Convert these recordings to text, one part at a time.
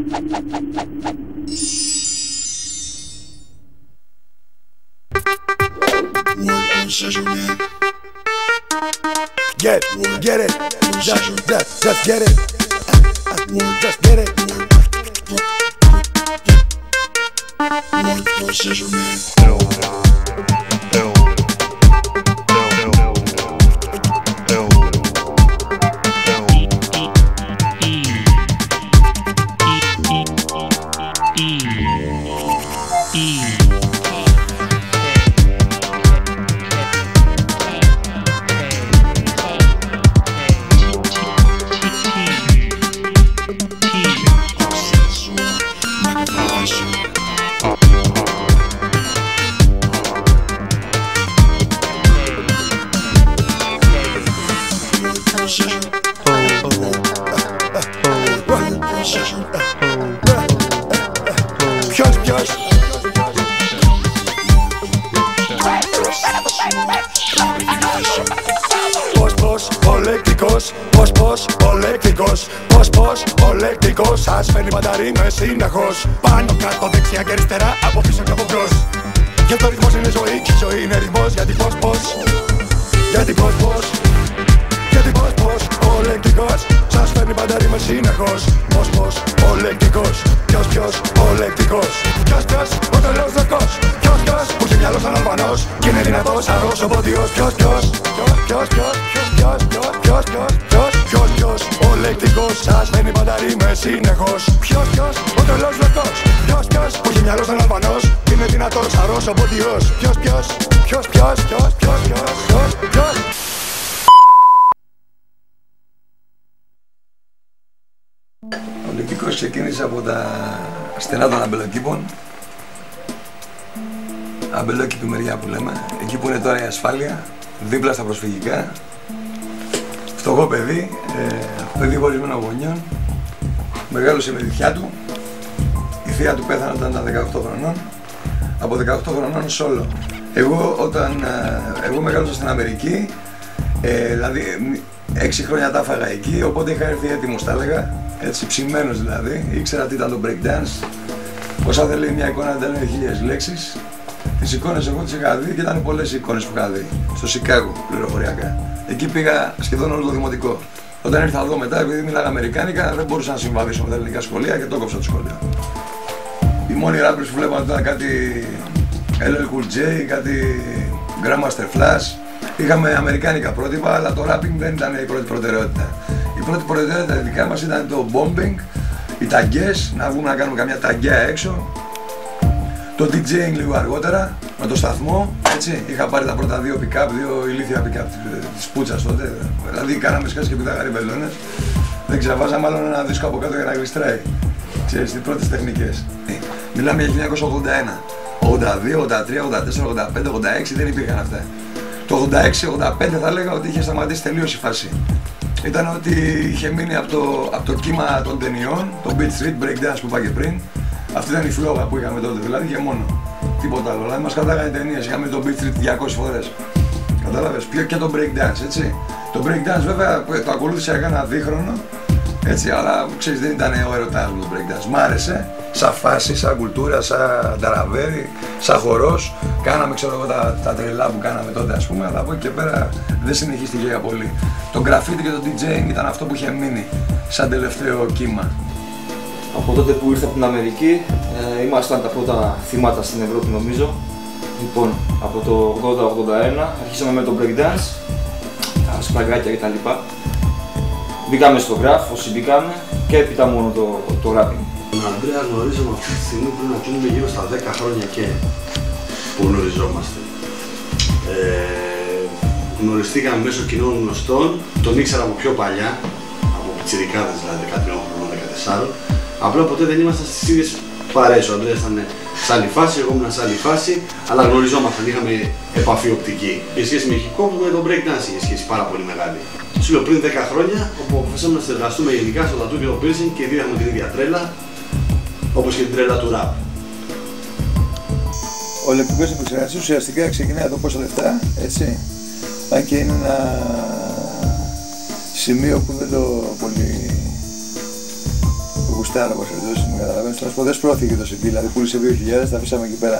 Get it, just get it, just get it. Σας φέρνει μανταρίνες συνεχώς. Πάνω κάτω δεξιά και αριστερά, από πίσω και από μπρος. Γιατί ο ρυθμός είναι ζωή και η ζωή είναι ρυθμός. Γιατί πώς, γιατί πώς, γιατί πώς, ο λεκτικός σας φέρνει μανταρίνες συνεχώς. Πώς, ο λεκτικός. Ποιος, ο λεκτικός. Ποιος, ο τρελός λευκός. Ποιος, που έχει μυαλό σαν Αλβανός κι είναι δυνατός, αρρώς ο ποντιός. Ποιος, ο λεκτικός σας φέρνει μανταρίνες συνεχώς. Ποιος, ο τρελός λευκός. Ποιος, που έχει μυαλό σαν Αλβανός κι είναι δυνατός, αρρώς ο ποντιός. Ποιος. Ο λεκτικός ξεκίνησε από τα στενά των αμπελοκήπων. Αμπελόκηπη μεριά που λέμε, εκεί που είναι τώρα η ασφάλεια, δίπλα στα προσφυγικά. Φτωχό παιδί, παιδί χωρισμένο γονιών, μεγάλωσε με τη θεία του. Η θεία του πέθανε όταν ήταν 18 χρονών, από 18 χρονών σόλο. Εγώ μεγάλωσα στην Αμερική, δηλαδή 6 χρόνια τα έφαγα εκεί, οπότε είχα έρθει έτοιμος, τα έλεγα, έτσι ψημένος δηλαδή. Ήξερα τι ήταν το breakdance, όσα δεν λέει μια εικόνα δεν λέει 1000 λέξεις. Τις εικόνες εγώ τις είχα δει και ήταν πολλές εικόνες που είχα δει, στο Σικάγο πληροφοριακά. Εκεί πήγα σχεδόν όλο το δημοτικό. Όταν ήρθα εδώ μετά, επειδή μίλαγα αμερικάνικα, δεν μπορούσα να συμβαδίσω με τα ελληνικά σχολεία και το έκοψα το σχολείο. Οι μόνοι rappers που βλέπαμε ήταν κάτι LL Cool J, κάτι Grandmaster Flash. Είχαμε αμερικάνικα πρότυπα, αλλά το rapping δεν ήταν η πρώτη προτεραιότητα. Η πρώτη προτεραιότητα δικά μας ήταν το bombing, οι ταγκές, να βγούμε να κάνουμε καμιά ταγκιά έξω. Το DJing λίγο αργότερα, με το σταθμό, έτσι. Είχα πάρει τα πρώτα 2 pick-up, 2 ηλίθια pick-up της Πούτσας τότε. Δηλαδή κάναμε σκάσεις και πιτάγαροι βελόνες. Δεν ξαβάζαμε άλλο ένα δίσκο από κάτω για να γλιστράει. Ξέρεις, τις πρώτες τεχνικές. Μιλάμε για 1981. 82, 83, 84, 85, 86 δεν υπήρχαν αυτά. Το 86-85 θα έλεγα ότι είχε σταματήσει τελείως η φάση. Ήταν ότι είχε μείνει από το κύμα των ταινιών, το Beat Street, Breakdance που είπα και πριν. Αυτή ήταν η φλόγα που είχαμε τότε, δηλαδή και μόνο. Τίποτα άλλο. Δηλαδή μας κρατάγανε ταινίες, είχαμε το Beat Street 200 φορές. Κατάλαβες, και το breakdance, έτσι. Το breakdance βέβαια το ακολούθησα, έκανα δίχρονο, έτσι, αλλά ξέρεις δεν ήταν ο ερωτάς μου το breakdance. Μ' άρεσε, σαν φάση, σαν κουλτούρα, σαν ταραβέρι, σαν χορός. Κάναμε, ξέρω εγώ, τα τρελά που κάναμε τότε, ας πούμε, αλλά από εκεί και πέρα δεν συνεχίστηκε για πολύ. Το graffiti και το DJing ήταν αυτό που είχε μείνει σαν τελευταίο κύμα. Από τότε που ήρθα από την Αμερική, ήμασταν τα πρώτα θύματα στην Ευρώπη νομίζω. Λοιπόν, από το 80-81 αρχίσαμε με το breakdance, τα σπλαγκάκια κτλ. Μπήκαμε στο graph, όσοι μπήκαμε, και έπειτα μόνο το rapping. Τον Ανδρέα γνωρίζομαι αυτή τη στιγμή πριν να γίνουμε γύρω στα 10 χρόνια και που γνωριζόμαστε. Γνωριστήκαμε μέσω κοινών γνωστών, τον ήξερα από πιο παλιά, από πιτσιρικάδες δηλαδή 13 χρονών, 14. Απλά ποτέ δεν ήμασταν στις ίδιες παρέες. Ο Ανδρέας ήταν σε άλλη φάση, εγώ ήμουν σε άλλη φάση, αλλά γνωριζόμασταν, είχαμε επαφή οπτική. Η σχέση με hip hop με το breakdance είχε σχέση πάρα πολύ μεγάλη. Σου λέω πριν 10 χρόνια, όπου αποφασίσαμε να συνεργαστούμε γενικά στο tattoo και το piercing και οι δύο είχαμε την ίδια τρέλα, όπως και την τρέλα του rap. Ο λεπτικός επεξεργαστής ουσιαστικά ξεκινάει από πόσα λεφτά, έτσι. Αν και είναι ένα σημείο που δεν το πολύ γουστάρω όπως περιπτώσεις μου, καταλαβαίνεις. Να σου πω, δεν σπρώθηκε το CD, δηλαδή πούλησε 2.000, τα αφήσαμε εκεί πέρα.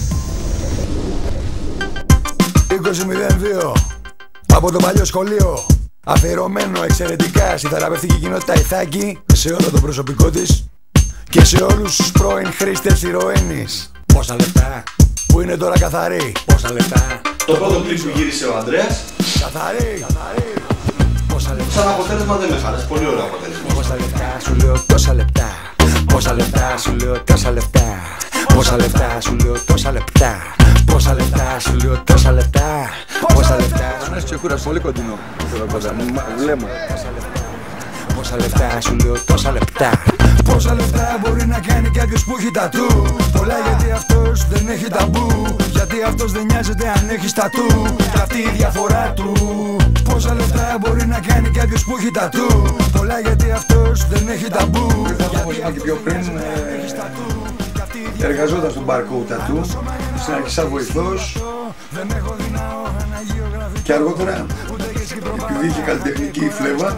20.02 από το παλιό σχολείο. Αφιερωμένο εξαιρετικά στη θεραπευτική κοινότητα Ιθάκη, σε όλο το προσωπικό της και σε όλους τους πρώην χρήστες ηρωίνης. Πόσα λεπτά που είναι τώρα καθαροί. Πόσα λεπτά. Το πρώτο κλιπ που γύρισε ο Ανδρέας. Καθαροί. Πόσα λεπτά. Σαν αποτέλεσμα δεν με χάρασε. Πολύ ωραίο αποτέλεσμα. Πόσα λεπτά σου λέω τόσα λεπτά. Πόσα λεπτά σου λέω τόσα λεπτά. Πόσα λεπτά σου λέω τόσα λεπτά. Πόσα λεπτά σου λέω τόσα λεπτά. Πόσα λεπτά σου Αν έχει κούρας πολύ κοντινό. Βλέμμα. Πόσα λεπτά σου λέω τόσα λεπτά. Πόσα λεπτά μπορεί να κάνει κάποιος που έχει τατού. Πολλά γιατί αυτός δεν έχει ταμπού. Γιατί αυτός δεν νοιάζεται αν έχει τατού. Κι αυτή η διαφορά του. Πόσα λεπτά μπορεί να κάνει κάποιος που έχει τατού. Πολλά γιατί αυτός δεν έχει ταμπού. Όπως είπα και πιο πριν, εργαζόταν στον Barcode Tattoo, στην αρχή σαν βοηθός και αργότερα, επειδή είχε καλλιτεχνική φλέβα,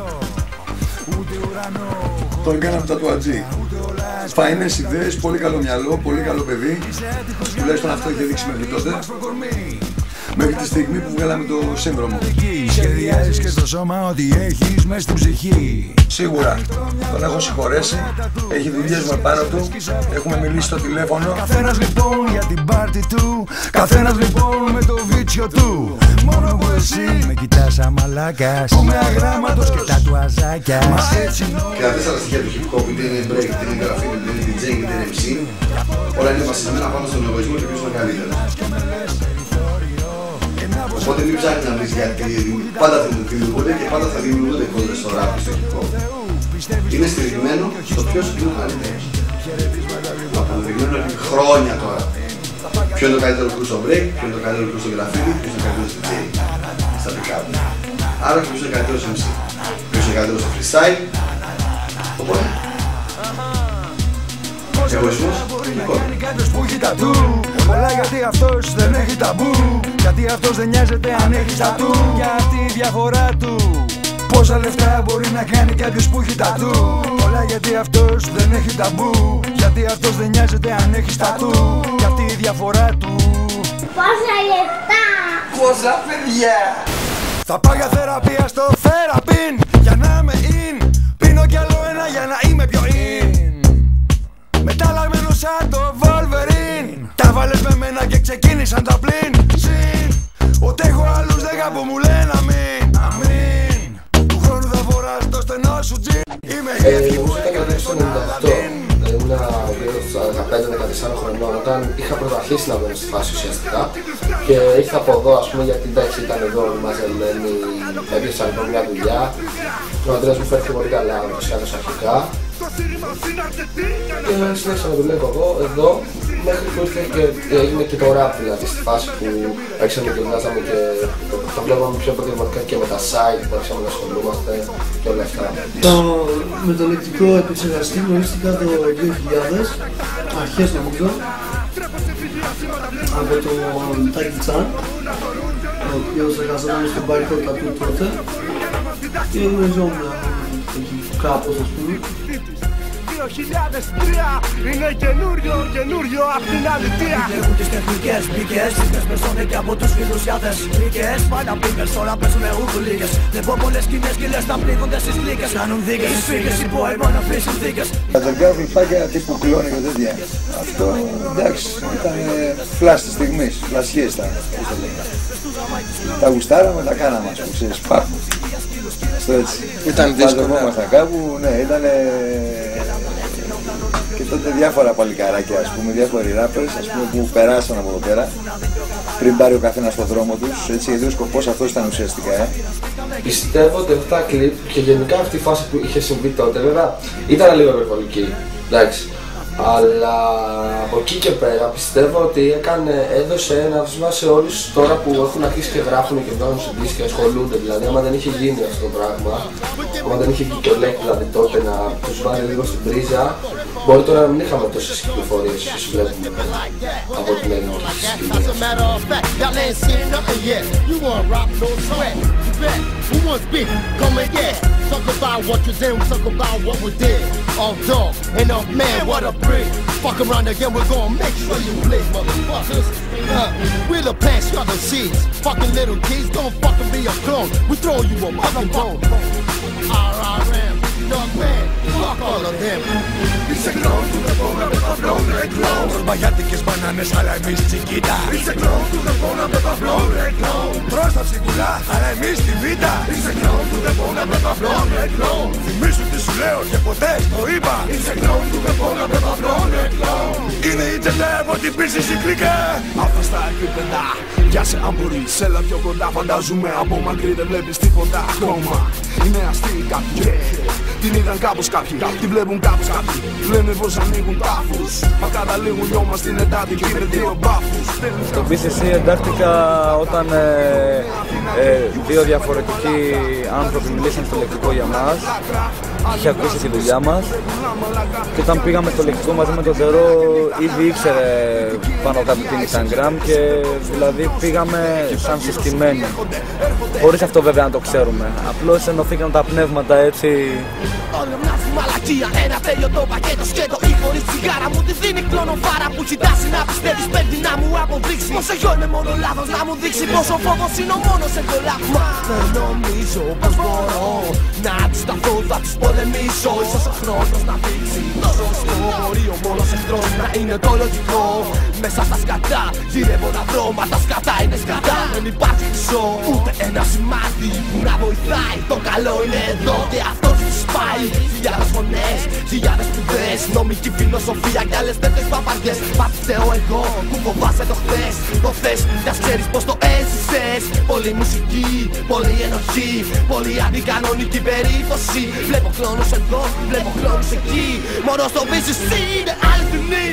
τον κάναμε τατουατζή. Φάινες ιδέες, πολύ καλό μυαλό, πολύ καλό παιδί. Τουλάχιστον αυτό είχε δείξει μέχρι τότε. Μέχρι τη στιγμή που βγάλαμε το σύνδρομο. Σχεδιάζεις και στο σώμα ό,τι έχεις μες στην ψυχή. Σίγουρα τον έχω συγχωρέσει, έχει δουλειές με πάνω του, έχουμε μιλήσει στο τηλέφωνο. Καθένας λοιπόν για την πάρτι του, καθένας λοιπόν με το βίτσιο του. Μόνο που εσύ με κοιτάς σαν μαλάκας, που με αγράμματος και τα του αζάκια. Και τα 4 στοιχεία του hip hop, είτε είναι break, είτε είναι graffiti, είτε είναι DJ, είτε είναι MC, όλα είναι βασισμένα πάνω στον εγωισμό και ποιος είναι καλύτερος. Οπότε μην ψάχνεις να βρεις γιατί πάντα θα δημιουργούνται και πάντα θα δημιουργούνται κόντρες στο rap και στο hip hop. Είναι στηριγμένο στο ποιος είναι ο καλύτερος. Αποδεδειγμένο επί χρόνια τώρα. Ποιο είναι το καλύτερο crew στο break, ποιο είναι το καλύτερο crew στο graffiti, ποιος είναι ο καλύτερος DJ στα pick-up. Άρα ποιος είναι ο καλύτερος MC, ποιος είναι ο καλύτερος στο freestyle. Οπότε, εγωισμός είναι κόντρα. Πολλά γιατί αυτός δεν έχει ταμπού. Γιατί αυτός δεν νοιάζεται αν έχει τατού. Γιατί η διαφορά του. Πόσα λεφτά μπορεί να κάνει κάποιος που έχει τατού. Πολλά γιατί αυτός δεν έχει ταμπού. Γιατί αυτός δεν νοιάζεται αν έχει τατού. Γιατί η διαφορά του. Πόσα λεφτά. Πόσα παιδιά. Θα πάω για θεραπεία στο θεραπίν. Για να είμαι in. Πίνω κι άλλο ένα για να είμαι πιο in. Μεταλλαγμένο σαν το Wolverine. Τα βάλες με μένα και ξεκίνησαν τα πλήν. Συν ότι έχω άλλους 10 που μου λένε αμήν. Αμήν. Του χρόνου θα φοράς το στενό σου τζιν. Είμαι Η μουσική ήταν το 98. Ήμουν στα 15-14 χρονών όταν είχα πρωτοαρχίσει να βγαίνω στη φάση ουσιαστικά. Και ήρθα από εδώ, ας πούμε, γιατί εντάξει ήταν εδώ μαζεμένοι, έπιασαν από μια δουλειά. Ο Ανδρέας μου φέρθηκε πολύ καλά, όπως κάνεις αρχικά. Και συνέχισα να δουλεύω εγώ, εδώ, μέχρι που ήρθε και έγινε και το rap, δηλαδή στη φάση που άρχισαμε και βγάζαμε και το βλέπαμε πιο επαγγελματικά και με τα site που άρχισαμε να ασχολούμαστε και όλα αυτά. Με το λεκτικό επεξεργαστή γνωρίστηκα το 2000, αρχές νομίζω, από τον Τάκη Τσάν, ο οποίος εργαζόταν στον Barcode Tattoo τότε και γνωριζόμουν κάπως, ας πούμε. 2003 είναι καινούριο απ' την αλήθεια. Λέγουν τις τεχνικές μπήκες, τις περσόνε και από τους φιλουσιάδες μπήκες. Πάντα μπήκες, τώρα παίζουνε ουκουλίκες. Δεν πω πολλές σκηνές και λες να πνίγονται στις λύκες. Κάνουν δίκες, τις φύγες, οι boy μόνο αφήσουν δίκες. Τα τερκά φλιπάκια τύπου κλώνει και τέτοια. Αυτό εντάξει, ήταν φλάς της στιγμής, φλασιές ήταν. Τα γουστάραμε, τα κάναμε, ας πούμε, ξέρεις, πάπου. Στο έτσι. Ήταν δύσκολο. Μαζευόμασταν κάπου, ναι, ήτανε. Και τότε διάφορα παλικαράκια, ας πούμε, διάφοροι rappers, ας πούμε, που περάσαν από εδώ πέρα πριν πάρει ο καθένας τον δρόμο τους, έτσι, γιατί ο σκοπός αυτός ήταν ουσιαστικά. Πιστεύω ότι αυτά κλιπ και γενικά αυτή η φάση που είχε συμβεί τότε, βέβαια, ήταν λίγο υπερβολική, εντάξει. Αλλά από εκεί και πέρα πιστεύω ότι έδωσε ένα βήμα σε όλους τώρα που έχουν αρχίσει και γράφουν και βγάζουν CDs και ασχολούνται. Δηλαδή, άμα δεν είχε γίνει αυτό το πράγμα, άμα δεν είχε γίνει και ο Λέκ δηλαδή τότε να τους βάλει λίγο στην πρίζα, μπορεί τώρα να μην είχαμε τόσες κυκλοφορίες όσο βλέπουμε από την ελληνική σκηνή. All dog and all man, what a break. Fuck around again, we're gonna make sure you play, motherfuckers. We're the pants, y'all the seeds. Fucking little kids, don't fucking be a clone. We throw you a fucking bone. RRM, dog man, fuck all of them. Είσαι κλόν του ρεπόνα με παυλό ρε κλόν. Ορμαγιάτικες μπανάνες αλλά εμείς τσικίτα. Είσαι κλόν του ρεπόνα με παυλό ρε κλόν. Τρως τα ψυχουλά αλλά εμείς τη βήτα. Είσαι κλόν του ρεπόνα με παυλό ρε κλόν. Θυμήσου τι σου λέω και ποτέ το είπα. Είσαι κλόν του ρεπόνα με παυλό ρε κλόν. Είναι η τσετέ από την πίση συκλικά. Αυτά στα επίπεδα, για σε αν μπορείς, έλα πιο κοντά. Φανταζούμε από μακρύ δεν βλέπεις τίποτα ακόμα. Είναι αστείοι κάποιοι, την είδαν κάπως κάποιοι, την βλέπουν κάπως κάποιοι. Λένε πως ανοίγουν τάφους, μα καταλήγουν δυο μας στην εντάτικη με δύο μπάφους. Στο BCC εντάχθηκα όταν δύο διαφορετικοί άνθρωποι μιλήσαν στο λεκτικό για μας. Είχε ακούσει τη δουλειά μας και όταν πήγαμε στο λεκτικό μαζί με τον Τερό ήδη ήξερε πάνω κάτω την Instagram και δηλαδή πήγαμε σαν συστημένοι. Χωρίς αυτό βέβαια να το ξέρουμε. Απλώς ενωθήκαν τα πνεύματα έτσι. Όλο μοιάζει μαλακία, ένα τέλειο το πακέτο σκέτο ή χωρίς τσιγάρα μου τη δίνει κλωνοφάρα που κοιτάσει να πιστεύεις παίρνει να μου αποδείξει πως εγώ είναι μόνο λάθος να μου δείξει πως ο φόβος είναι ο μόνος εγκολάβημα. Δεν νομίζω πως μπορώ να αντισταθώ, θα τους πολεμήσω. Ίσως ο χρόνος να δείξει το σωστό. Μπορεί ο μόνος εχθρός να είναι το λογικό. Μέσα στα σκατά γυρεύω να βρω, μα τα σκατά είναι σκατά. Δεν υπάρχει ζώο, ούτε ένα σημάδι που να βοηθάει. Το καλό είναι εδώ και αυτό τους πάει. Χιλιάδες φωνές, χιλιάδες σπουδές, νομική φιλοσοφία κι άλλες τέτοιες παπαριές. Μα φταίω εγώ που φοβάσαι το χθες. Το θες, μιας ξέρεις πως το έζησες. Πολύ μουσική, πολύ ενοχή, πολύ αντικανονική περίπτωση. Βλέπω κλόνους εδώ, βλέπω κλόνους εκεί. Μόνο στο BCC είναι αληθινή.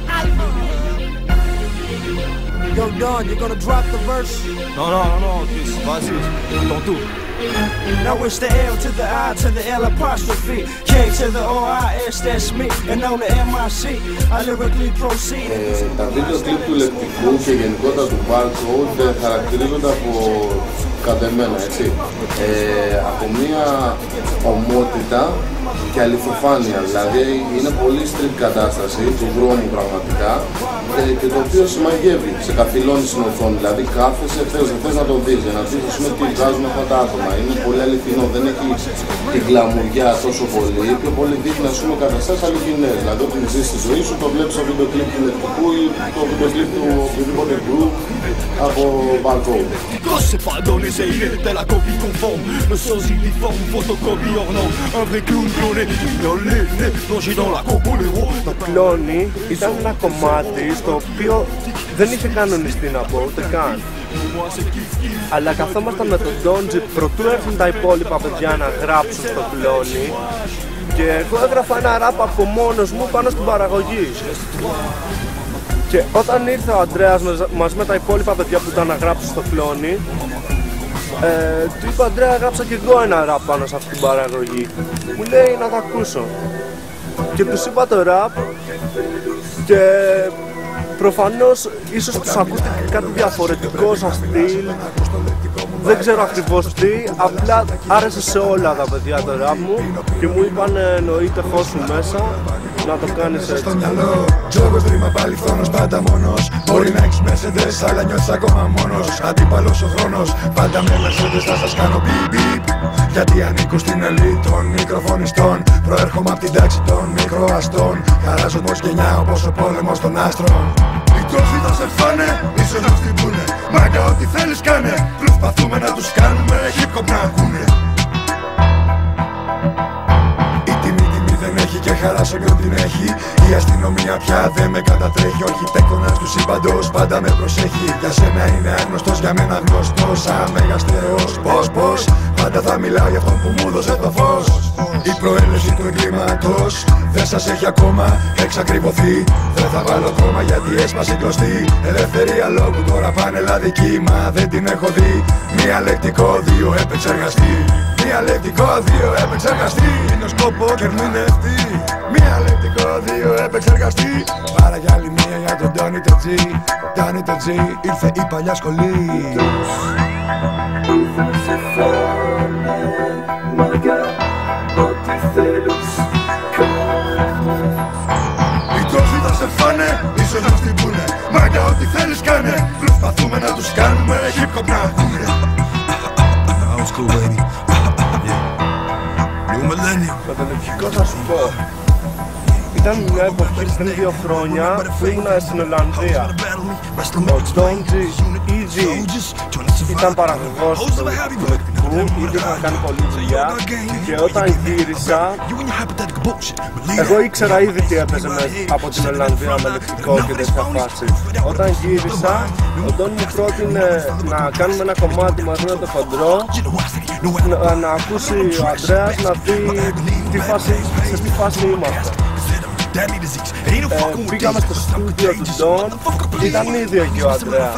Yo Don, you gonna drop the verse? No, please, vas-y, ton tour. Now it's the L to the I to the L apostrophe K to the O-I-S, that's me. And on the M-I-C, I lyrically proceed. Τα βίντεο κλιπ του λεκτικού και γενικότερα του barcode χαρακτηρίζονται από, κατά εμένα, έτσι, από μια ομότητα και αληθοφάνεια. Δηλαδή είναι πολύ strict κατάσταση του δρόμου πραγματικά και το οποίο συμμαγεύει, σε καθυλώνει στην οθόνη. Δηλαδή κάθεσαι, δεν θες να το δεις για να δεις τι βγάζουν αυτά τα άτομα. Είναι πολύ αληθινό, δεν έχει την γκλαμουριά τόσο πολύ. Πιο πολύ δείχνει ας πούμε καταστάσεις αληθινές. Δηλαδή όταν ζεις τη ζωή σου το βλέπεις στο βίντεο κλιπ του λεκτικού ή το βίντεο κλιπ του οποιοδήποτε group από barcode. C'est pas donné, c'est de la copie conforme. Le sens uniforme, photocopie hors norme. Un vrai clown cloné, violé, plongé dans la copoléro. Το κλόνι ήταν ένα κομμάτι στο οποίο δεν είχε κανονιστεί να πω ούτε καν. Αλλά καθόμασταν με τον Ντόντζι προτού έρθουν τα υπόλοιπα παιδιά να γράψουν στο κλόνι και εγώ έγραφα ένα ράπ από μόνος μου πάνω στην παραγωγή. Και όταν ήρθε ο Αντρέας μαζί με τα υπόλοιπα παιδιά που ήταν να γράψουν στο κλόνι, του είπα Αντρέα, γράψα και εγώ ένα ράπ πάνω σε αυτή την παραγωγή. Μου λέει να το ακούσω. Και τους είπα το ράπ και προφανώς ίσως τους ακούστηκε κάτι διαφορετικό σαν στυλ. Δεν ξέρω ακριβώς τι, απλά άρεσε σε όλα τα παιδιά το ράπ μου και μου είπαν εννοείται χώσου μέσα να το κάνεις έτσι. Στο μυαλό, τζόγος, ρήμα, παλιθόνος, πάντα μόνος. Μπορεί να έχεις Mercedes, αλλά νιώθεις ακόμα μόνος. Αντίπαλος ο χρόνος, πάντα με Mercedes θα σας κάνω beep beep. Γιατί ανήκω στην ελίτ των μικροφωνιστών. Προέρχομαι απ' την τάξη των μικροαστών. Χαράζω πως γενιά όπως ο πόλεμος των άστρων. Οι τρόφοι θα σε φάνε, ίσως να χτυπούνε. Μάγκα ό,τι θέλεις κάνε, προσπαθούμε να τους κάνουμε hip hop να ακούνε. Και χαράσω κι ό,τι έχει. Η αστυνομία πια δεν με κατατρέχει. Ο αρχιτέκτονας του σύμπαντος πάντα με προσέχει. Για σένα είναι άγνωστος, για μένα γνωστός. Σαν μέγας θεός, πως πάντα θα μιλάω για αυτόν που μου έδωσε το φως. Η προέλευση του εγκλήματος δεν σας έχει ακόμα εξακριβωθεί. Δεν θα βάλω κόμμα γιατί έσπασε κλωστή. Ελευθερία λόγου τώρα πάνε λαδική. Μα δεν την έχω δει. Μία λεκτικό, δύο επεξεργαστή. Μία λεκτικό, δύο επεξεργαστή. Είναι ο σκόπο και ερμηνευτή. Μία λεκτικό, δύο επεξεργαστή. Πάρα για άλλη μία για τον Τόνι το G. Τόνι το G, ήρθε η παλιά σχολή. Ήρθαν σε φάνε, μαγιά, ό,τι θέλεις, φάνε, ίσως μας την πούνε. Μάγκα ό,τι θέλεις κάνε. Προσπαθούμε να τους κάνουμε hip hop να ακούνε. Old school baby. Yeah. New millennium. Με το λευκικό θα σου πω. Ήταν μια εποχή πριν 2 χρόνια που ήμουν στην Ολλανδία. Ο Donji Easy ήταν παραγωγός του λεκτικού, ήδη είχαν κάνει πολλή δουλειά και όταν γύρισα, εγώ ήξερα ήδη τι έπαιζε από την Ολλανδία με λεκτικό και τέτοια φάση. Όταν γύρισα, ο Don μου πρότεινε να κάνουμε ένα κομμάτι μαζί με το χοντρό, να ακούσει ο Αντρέας να δει σε τι φάση είμαστε. Πήγαμε στο στούντιο του Don, ήταν ήδη εκεί ο Αντρέας.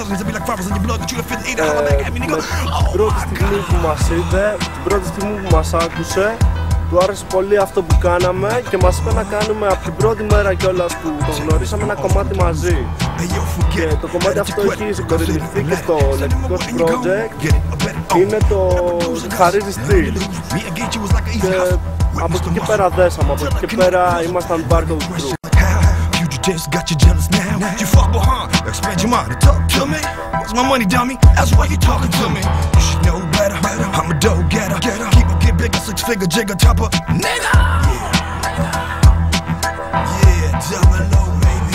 Την πρώτη στιγμή που μας είδε, την πρώτη στιγμή που μας άκουσε, του άρεσε πολύ αυτό που κάναμε και μας είπε να κάνουμε από την πρώτη μέρα κιόλας που το γνωρίσαμε ένα κομμάτι μαζί. Και το κομμάτι αυτό έχει συμπεριληφθεί και στο λεκτικό project, είναι το χαρίζει στυλ. Και από εκεί και πέρα δέσαμε, από εκεί και πέρα ήμασταν part of the group. Just got you jealous now. You fuck behind, expand your mind and talk to me. What's my money, dummy? That's why you talking to me. You should know better. I'm a dough getter. Keep a get bigger, 6-figure jigger topper. Nigga! Yeah, double O, baby.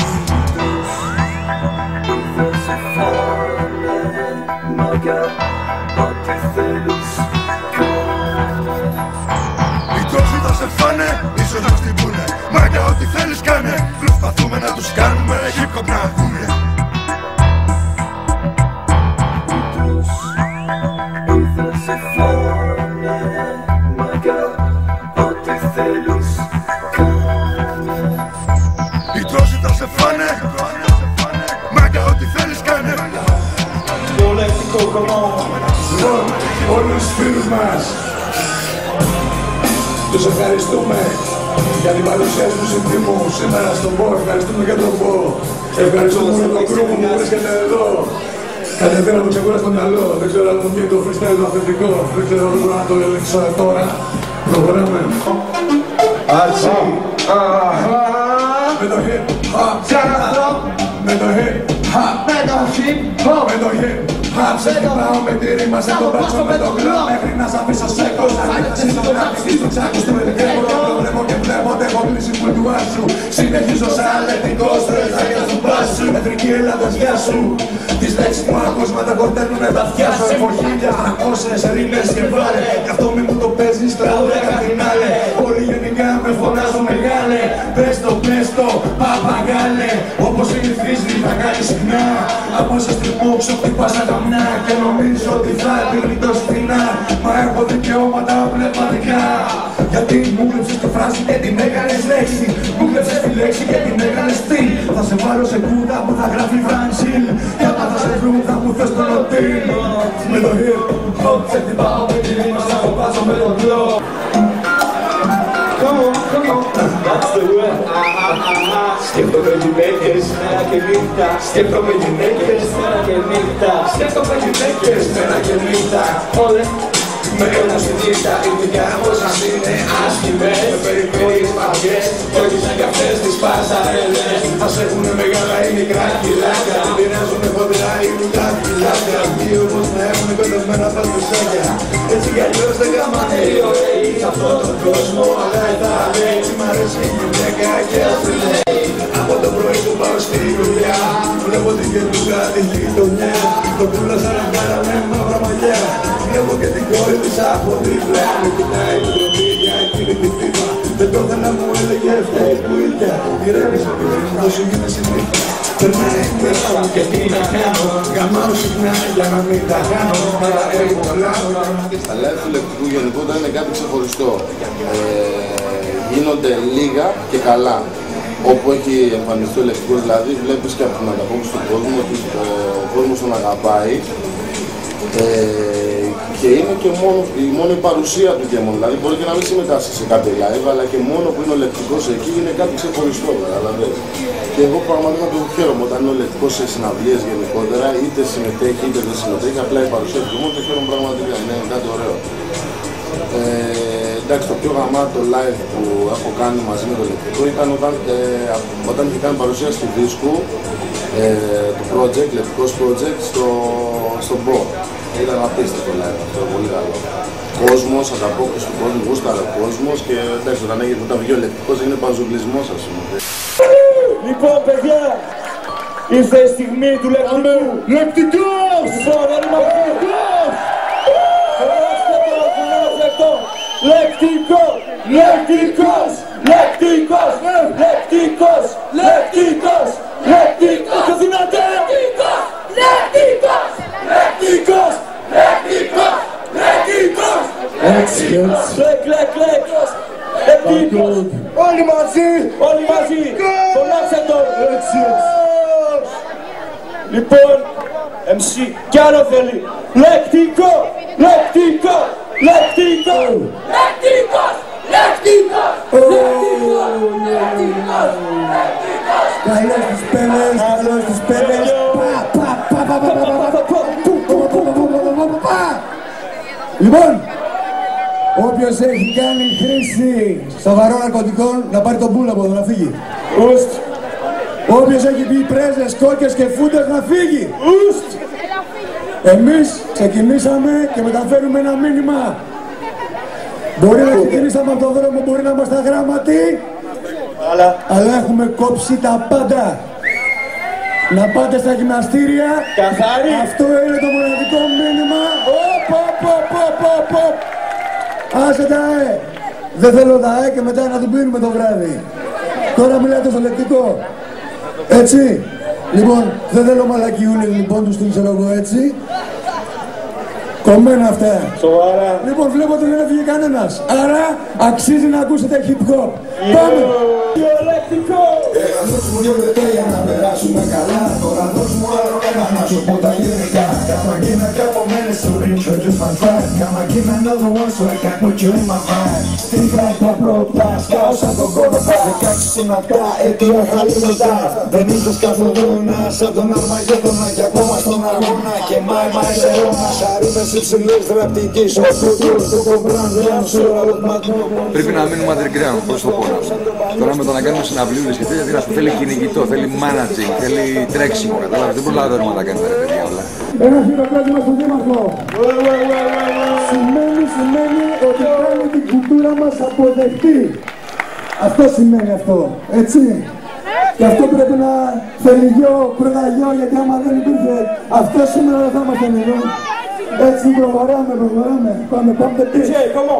Οι τρόποι θα σε φάνε, ίσως μας την πούνε. Μάγκα ό,τι θέλεις κάνε. Προσπαθούμε να τους κάνουμε hip hop να ακούνε. Οι τρόποι θα σε φάνε, μάγκα ό,τι θέλεις κάνε. Το λεκτικό κομμάτι. Όλους τους φίλους μας τους ευχαριστούμε για την παρουσία του συντήμου σήμερα στον ΠΟ. Ευχαριστούμε και τον ΠΟ. Ευχαριστούμε όλο τον κρούμα που βρίσκεται εδώ. Κατευθείαν μου ξεκούρα στο μυαλό. Δεν ξέρω αν μου βγαίνει το freestyle το αυθεντικό. Δεν ξέρω αν μπορώ να το ελέγξω τώρα. Προχωράμε. Άρχι. Με το hip hop. Με το hip hop. Με το hip hop. Με το hip hop. Σε χυπάω με τη ρήμα, σε το μπάτσο με το κλό. Μέχρι να σ' αφήσω σέκος. Εσύ το να πεις το ξάκος του ελεγχέκο. Το βλέπω και βλέπω, έχω κλείσει που του άσου. Συνεχίζω σαν αλετικός, τρέχα για του πάσου. Μετρική Ελλάδα, γεια σου. Τις λέξεις μου ακούσματα κορταίνουνε τα αυτιά σου. Έχω 1200 ρήμες και βάλε. Γι' αυτό μη μου το παίζεις τραγούδια καρδινάλε. Όλοι γενικά με φωνάζουν μεγάλε. Πες το, παπαγάλε. Όπως συνηθίζει θα κάνει συχνά. Από σε στριμώξω χτυπάς τα καμνά. Και νομίζω ότι θα επιλυτώσει φθηνά. Μα έχω δικαιώματα πνευματικά. Γιατί μου κλέψες τη φράση και την έκανες λέξη. Μου κλέψες τη λέξη και την έκανες τι. Θα σε βάλω σε κούτα που θα γράφει Φρανσίλ. Και άμα θα σε βρουν θα μου θες το νοτήλ. Με το hip hop σε χτυπάω με τη ρήμα. Σ' αποπάζω με το γλω. Come on, that's the way. Σκέφτομαι γυναίκες, μέρα και νύχτα. Σκέφτομαι γυναίκες, μέρα και νύχτα. Σκέφτομαι γυναίκες, μέρα και νύχτα. Όλες με ένα στη νύχτα. Ειδικά πόσας είναι άσχημες. Με περιφέρειες παγκές. Κι όχι σαν κι αυτές τις πασαρέλες. Ας έχουνε μεγάλα ή μικρά κιλάκια. Πειράζουνε φωτεινά ή μικρά κιλάκια. Ή όμως να έχουνε κοντευμένα τα σπισάκια. Έτσι κι αλλιώς δεν γάμανε οι ωραίοι. Σε αυτόν τον κόσμο αγάει τα λέει. Μ' αρέσει η γυναίκα και αυτή λέει. Από το πρωί που πάω στη δουλειά. Βλέπω την καινούργια τη γειτονιά. Το πουλάσα να κάναμε μαύρα μαλλιά. Βλέπω και την κόρη της από δίπλα. Με κοιτάει η τροπή για εκείνη τη φύμα. Δεν το ήθελα μου έλεγε φταίει που ήρθε. Ηρέμησε τη ζωή μου, δώσε γίνει συνήθεια. Περνάει μέσα μου και τι να κάνω. Γαμάω συχνά για να μην τα κάνω. Αλλά έχω πλάνο. Τα live του λεκτικού γενικότερα είναι κάτι ξεχωριστό. Γίνονται λίγα και καλά. Όπου έχει εμφανιστεί ο λεκτικός, δηλαδή βλέπεις και από την ανταπόκριση του κόσμου ότι ο κόσμος τον αγαπάει. Και είναι και μόνο η παρουσία του και μόνο. Δηλαδή μπορεί και να μην συμμετάσχει σε κάποιο live, αλλά και μόνο που είναι ο λεκτικός εκεί είναι κάτι ξεχωριστό. Δηλαδή. Και εγώ πραγματικά το χαίρομαι όταν είναι ο λεκτικός σε συναυλίες γενικότερα, είτε συμμετέχει είτε δεν συμμετέχει. Απλά η παρουσία του και μόνο το χαίρομαι πραγματικά. Είναι κάτι ωραίο. Εντάξει, το πιο γαμάτο live που έχω κάνει μαζί με το Λεκτικό ήταν όταν είχε κάνει παρουσία στη δίσκου του project, Λεκτικός project στο Μπρο. Ήταν απίστευτο live αυτό, πολύ καλό. Κόσμος, ανταπόκριση του κόσμου, γούσταρα ο κόσμος και εντάξει, όταν βγει ο Λεκτικός έγινε παζουγκλισμός, ας πούμε. Λοιπόν, παιδιά, ήρθε η στιγμή του Λεκτικού. Λεκτικός! Λοιπόν, έρημα Λεκτικός! Λεκτικός! Λεκτικός! Λεκτικός! Λεκτικός! Λεκτικός! Λεκτικός! Και δυνατά! Λεκτικός! Λεκτικός! Λεκτικός! Λεκτικός! Λεκτικός! Έτσι, έτσι. Λεκ, λεκ, λεκ! Λεκτικός! Όλοι μαζί! Όλοι μαζί! Φωνάξε το! Έτσι, έτσι. Λοιπόν, MC, κι άλλο θέλει. Λεκτικό! Λεκτικό! Λεκτικό! Λεκτικός! Λεκτικός! Λεκτικός! Λεκτικός! Λεκτικός! Καλώς τους πέλες, καλώς τους πέλες. Λοιπόν, όποιος έχει κάνει χρήση σοβαρών ναρκωτικών να πάρει τον πουλ από εδώ να φύγει. Ουστ! Όποιος έχει πει πρέζες, κόκκες και φούντες να φύγει. Ουστ! Εμείς ξεκινήσαμε και μεταφέρουμε ένα μήνυμα. Μπορεί να ξεκινήσαμε από τον δρόμο, μπορεί να είμαστε αγράμματοι, αλλά έχουμε κόψει τα πάντα. Να πάτε στα γυμναστήρια. Καθάρι. Αυτό είναι το μοναδικό μήνυμα. Άσε τα Δεν θέλω τα και μετά να του πίνουμε το βράδυ. Τώρα μιλάτε στο Λεκτικό. Έτσι. Λοιπόν, δεν θέλω μαλακιούνες λοιπόν του στυλ, ξέρω εγώ έτσι. Κομμένα αυτά. Σοβαρά. Λοιπόν, βλέπω ότι δεν έφυγε κανένας. Άρα αξίζει να ακούσετε hip hop. Πάμε. Λεκτικό. Δώσ' μου 2 λεπτά για να περάσουμε καλά. Τώρα δώσ' μου άλλο ένα να σου πω τα γενικά. Κάμα γίνα και από μένα στο introduce my vibe. Κάμα γίνα another one so I can put you in my vibe. Στρίχα τα πρώτα, σκάω σαν τον κόρο πας. 16 συνακτά, αιτία χαλινοτά. Δεν είχες καθοδόνα, σαν τον Αρμαγέδωνα. Και ακόμα στον αγώνα και μάι σε ρώνα. Σαρίδες υψηλής δραπτικής, ο κουτούς του κομπράνδρεαν σου αρωτματνό. Πρέπει να μείνουμε underground, πώς το πω. Τώρα με το να κάνουμε συναυλίους και τέτοια, δηλαδή θέλει κυνηγητό, θέλει managing, θέλει τρέξιμο, κατάλαβες, δεν προλαβαίνουμε να τα κάνουμε ρε παιδιά όλα. Ένα χειροκρότημα στον Δήμαρχο. Σημαίνει ότι κάνει την κουλτούρα μας αποδεκτή. Αυτό σημαίνει αυτό, έτσι. Και αυτό πρέπει να θέλει γιο, προγαγιό, γιατί άμα δεν υπήρχε αυτό σήμερα δεν θα ήμασταν εδώ. Έτσι προχωράμε. Πάμε πίσω.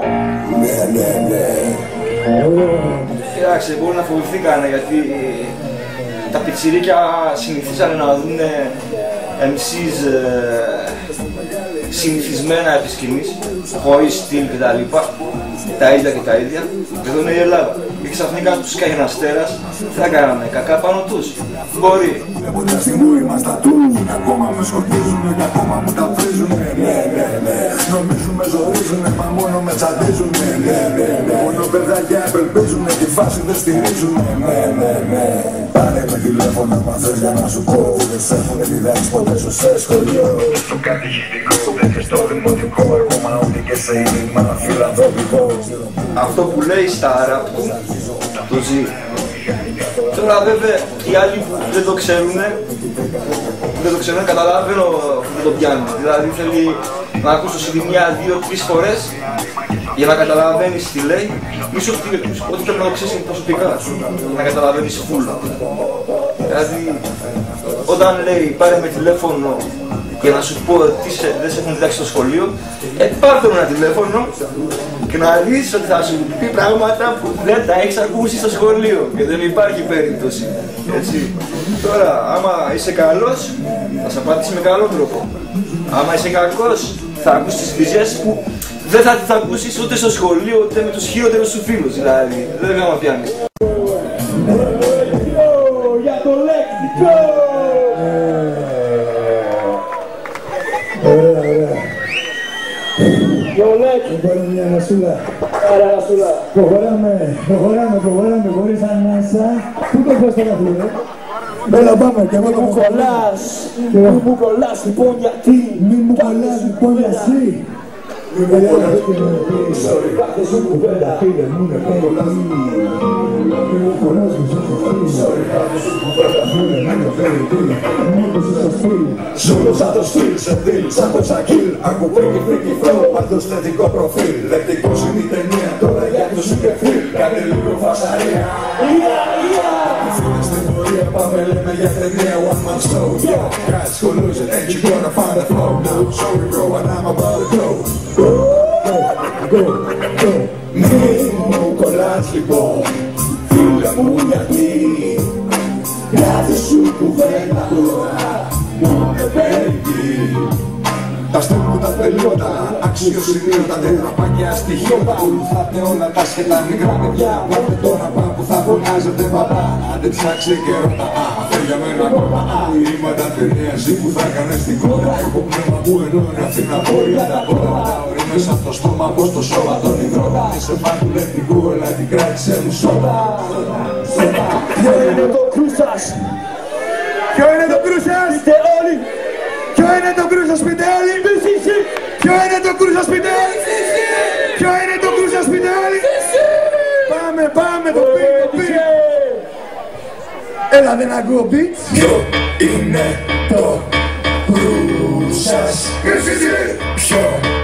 Κοιτάξτε, μπορεί να φοβηθήκανε γιατί τα πιτσιρίκια συνηθίζανε να δουν MCs συνηθισμένα επί σκηνής, χωρίς στυλ κτλ. Τα ίδια και τα ίδια. Εδώ είναι η Ελλάδα. Και ξαφνικά τους σκάει ένας αστέρας, τι θα κάνανε, κακά πάνω τους. Μπορεί. Από τα στιγμή είμαστε τούν, ακόμα με σκοτίζουνε και ακόμα μου τα βρίζουνε. Νομίζουμε ζορίζουνε, μα μόνο με τσαντίζουνε. Μόνο παιδάκια απελπίζουνε, τη φάση δεν στηρίζουνε. Πάρε με τηλέφωνο μα θες για να σου πω. Δεν σ' έχουνε διδάξει ποτέ σου σε σχολείο. Στο κατηχητικό, δεν και στο δημοτικό. Ακόμα ούτε και σε ίδρυμα φιλανθρωπικό. Αυτό που λέει στα rap του, το ζει. Τώρα βέβαια οι άλλοι που δεν το ξέρουν, καταλαβαίνω που δεν το πιάνουν. Δηλαδή θέλει να ακούσει το CD 1-2-3 φορές για να καταλαβαίνεις τι λέει, ίσως ότι πρέπει να το ξέρεις προσωπικά, να καταλαβαίνεις full. Δηλαδή όταν λέει πάρε με τηλέφωνο και να σου πω τι δεν σε έχουν διδάξει στο σχολείο, πάρτε ένα τηλέφωνο και να δεις ότι θα σου πει πράγματα που δεν τα έχεις ακούσει στο σχολείο και δεν υπάρχει περίπτωση. Έτσι. Τώρα, άμα είσαι καλός, θα σε απαντήσει με καλό τρόπο. Άμα είσαι κακός, θα ακούσεις τις βυζιές που δεν θα τις ακούσεις ούτε στο σχολείο, ούτε με τους χειρότερους σου φίλους. Δηλαδή, δεν θα με πιάνεις. Για το Λεκτικό! Ωραία. Μια ανασούλα. Προχωράμε χωρίς ανάσα. Πού το θες τώρα φίλε? Έλα πάμε και εγώ το μου κολλάς. Μη μου κολλάς λοιπόν γιατί. Μη μου κολλάς λοιπόν γιατί. Κάθε σου κουβέντα πήρε μου είναι πέρα. Εγώ φωνάζω σαν το φίλο. Κάθε σου κουβέντα πήρε μου είναι πέρα. Μόνος στο στυλ. Ζούλο σαν το στυλ, σε δίλ, σαν το Σακίλ. Ακού φρίκι φρίκι φλό, παντός θετικό προφίλ. Λεπτικός είναι η ταινία, τώρα για το σου και φιλ. Κάνε λίγο φασαρία. Στην πορεία πάμε λέμε για ταινία. One man show, yo. Guys who lose it, ain't you gonna find a flow? No, sorry bro, and I'm about to go. Go, go. Μη μου κολλάς λοιπόν, φίλε μου γιατί κάθε σου κουβέντα τώρα μου είναι περίπτει. Τα στέλνουν τα τελειώτα, αξιοσημείωτα, τετραπάκια στοιχειώτα. Ακολουθάτε όλα τα σχετά μικρά παιδιά. Πάτε τώρα πάνω που θα φωνάζετε παπά. Άντε ψάξε και ρώτα, φέρει για μένα κόρτα. Ήρήματα ταινία, εσύ που θα κάνεις την κότα. Έχω πνεύμα που ενώνει αυτή την απόρρια τα πότα. Τα ορί μέσα από το στόμα, πως το σώμα τον υδρότα. Είσαι φακουλευτικού, έλα την κράτησε μου σώτα. Ποιο είναι το κρού σας? Ποιο είναι το κρού σας? Είστε όλοι. Ποιο είναι το κρού σας, πείτε όλοι? Ποιο είναι το κρού σας, πείτε όλοι? Ποιο είναι το κρού σας, πείτε όλοι? Πάμε, πάμε, το πήρε. Έλα, δεν ακούω beats. Ποιο είναι το κρού σας? Ποιο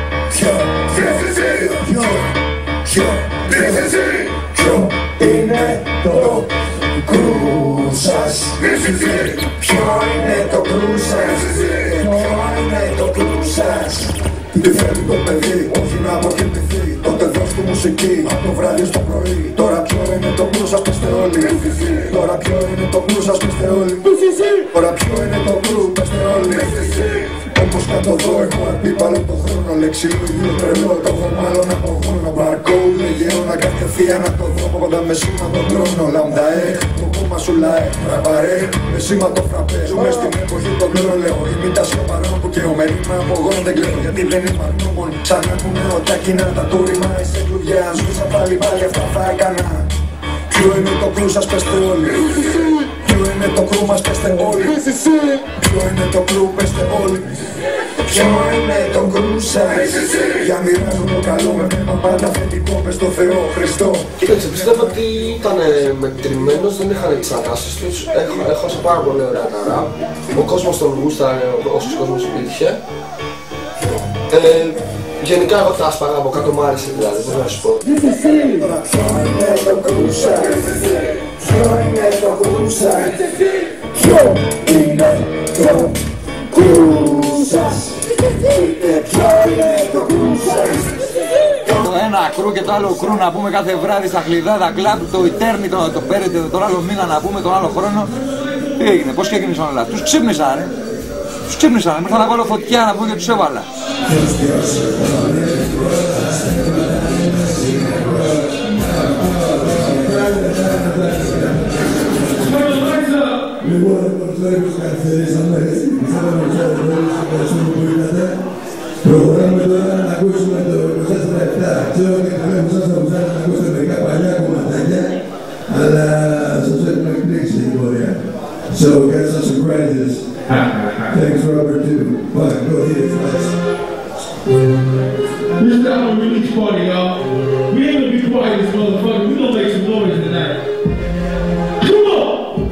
είναι το κρού σας? Ποιο είναι το κρού σας? Ποιο είναι το κρού σας? Τι θέλει το παιδί, όχι να αποκεντρωθεί. Τότε δώσ' του μουσική, από το βράδυ στο πρωί. Τώρα ποιο είναι το κρού σας, πέστε όλοι. Τώρα ποιο είναι το κρού σας, πέστε όλοι. Τώρα ποιο είναι το κρού, πέστε όλοι. Όπως κάτω εδώ έχω αντίπαλο το χρόνο. Λεξιλόγιο τρελό, το έχω μάλλον από γόνο. Μπαρκόου λέγεω να κατευθείαν να το δω. Πάντα με σήμα τον τρόνο. Λαμπταέ, το κόμμα σου λαέ. Ραπαρέ, με σήμα το φραπέ. Ζούμε στην εποχή των κλαίων λέω. Ημίταση ο παρόν που και ο μερίμνα από γόνο δεν κλαίω. Γιατί δεν υπάρχουν μόνο. Σαν να πούμε τα κοινά τα τούριμα. Είσαι κλουδιά, ζούσα πάλι αυτά θα έκανα. Ποιο είναι το κρού σας, πέστε όλοι. Ποιο είναι το κρού μας, πέστε όλοι. Ποιο είναι το κρού, πέστε όλοι. Ποιο είναι το κρού σας? Για μοιράζω το καλό με πνεύμα πάντα θετικό, πες το Θεό Χριστό. Κοίταξε, πιστεύω ότι ήταν μετρημένος, δεν είχαν τις ανατάσεις τους. Έχωσα πάρα πολύ ωραία τα ραπ. Ο κόσμος τον γούσταρε, όσος κόσμος υπήρχε. Γενικά εγώ τα άσπαγα από κάτω, μου άρεσε δηλαδή, δεν να σου πω. Ποιο είναι το κρού σας? Ποιο είναι το κρού σας? Ποιο είναι το κρού σας? Ποιο είναι το κρού σας? Το ένα κρού και το άλλο κρού να πούμε κάθε βράδυ στα χλιδά, τα κλαμπ, το Eternity, το Πέρετε, τον άλλο μήνα να πούμε, τον άλλο χρόνο. Τι έγινε, πώς και έγινες όλα? Τους ξύπνησαν, ρε. Τους ξύπνησαν, ήρθα να βάλω φωτιά να πούμε και τους έβαλα. Λοιπόν, όπως καθυστερήσαμε, ήθελα να ξέρω ευχαριστούμε που ήρθατε. Προχωράμε τώρα να ακούσουμε το 24-7. Ξέρω ότι κάποιοι σας θα βουσάνε να ακούσετε μερικά παλιά κομματάκια, αλλά σας έχουμε εκπλήξει την πορεία. So, got some surprises. Thanks, Robert, too. But go ahead, guys. This is our release party, y'all. We ain't gonna be quiet, this motherfucker. We gonna make some noise tonight. Come on!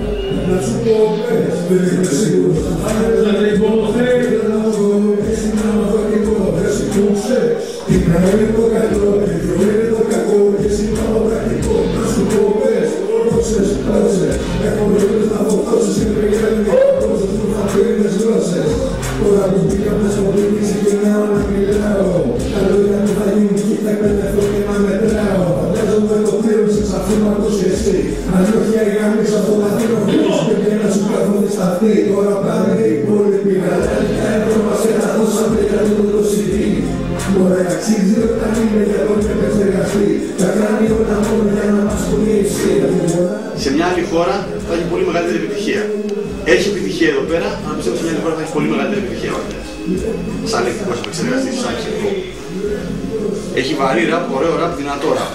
Τώρα που πήγα μέσα από την κρίση ξεκινάω να μιλάω. Τα λόγια μου θα γίνουν και θα εκπαιδευτώ και να μετράω. Φαντάζομαι το πλήρωσες αφού μ' ακούσει εσύ. Αν όχι αγάμισα το λαθρό χρήση και πήγα να σου καθόντες αυτή. Τώρα πάμε οι υπόλοιποι γαλάτικα έπρεπα σε να δώσω απέτα το CD. Τώρα αξίζει όταν είναι για τον και επεξεργαστεί. Θα κάνει όλα μόνο για να μας πονήσει. Σε μια άλλη χώρα θα έχει πολύ μεγαλύτερη επιτυχία. Έχει επιτυχία εδώ πέρα, αλλά πιστεύω σε μια άλλη χώρα θα έχει πολύ μεγαλύτερη επιτυχία ο Αντρέας. Σαν λεκτικός επεξεργαστής, σαν χειρικό. Έχει βαρύ ραπ, ωραίο ραπ, δυνατό ραπ.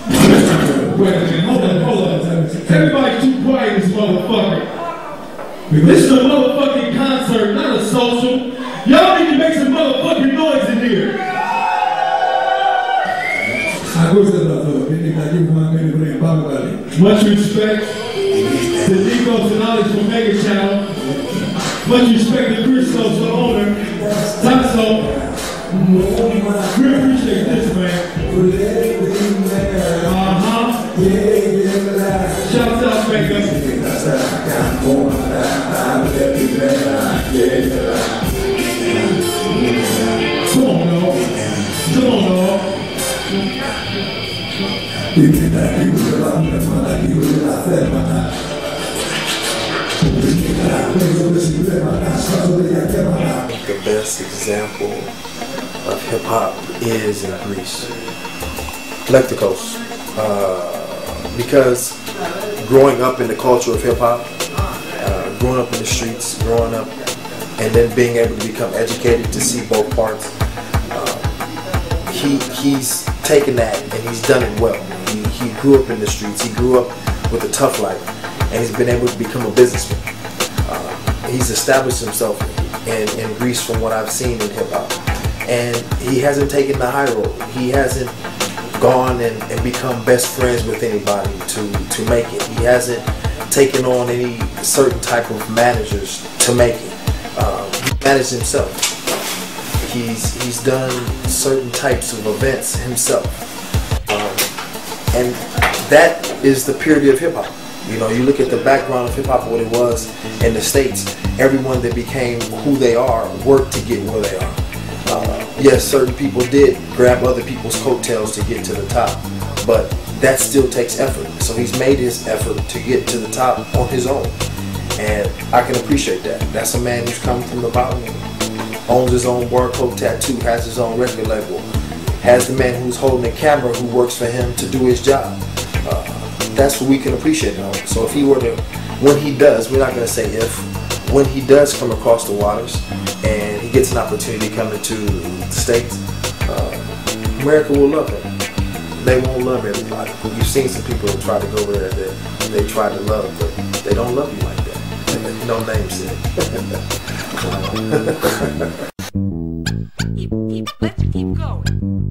Everybody too quiet in this motherfucker. This is a motherfucking concert, not a social. Y'all need to make some motherfucking noise in here. Much respect to Nico's Knowledge from Mega Channel. Much respect to Christos, the owner. Tasso. We appreciate this, man. Shout out, Mega. Come on, dog. Come on, dog. The best example of hip hop is in Greece, Lektikos, because growing up in the culture of hip hop, growing up in the streets, growing up, and then being able to become educated to see both parts, he's taken that and he's done it well. He grew up in the streets, he grew up with a tough life, and he's been able to become a businessman. He's established himself in Greece from what I've seen in hip-hop. And he hasn't taken the high road. He hasn't gone and become best friends with anybody to make it. He hasn't taken on any certain type of managers to make it. He managed himself. He's done certain types of events himself. And that is the purity of hip-hop. You know, you look at the background of hip-hop, what it was in the States, everyone that became who they are worked to get where they are. Yes, certain people did grab other people's coattails to get to the top, but that still takes effort. So he's made his effort to get to the top on his own. And I can appreciate that. That's a man who's come from the bottom, owns his own barcode tattoo, has his own record label, has the man who's holding the camera who works for him to do his job. That's what we can appreciate him. So if he were to, when he does, we're not going to say if, when he does come across the waters and he gets an opportunity to come into the States, America will love him. They won't love everybody. You've seen some people try to go over there that they try to love, but they don't love you like that. No name said. Let's keep going.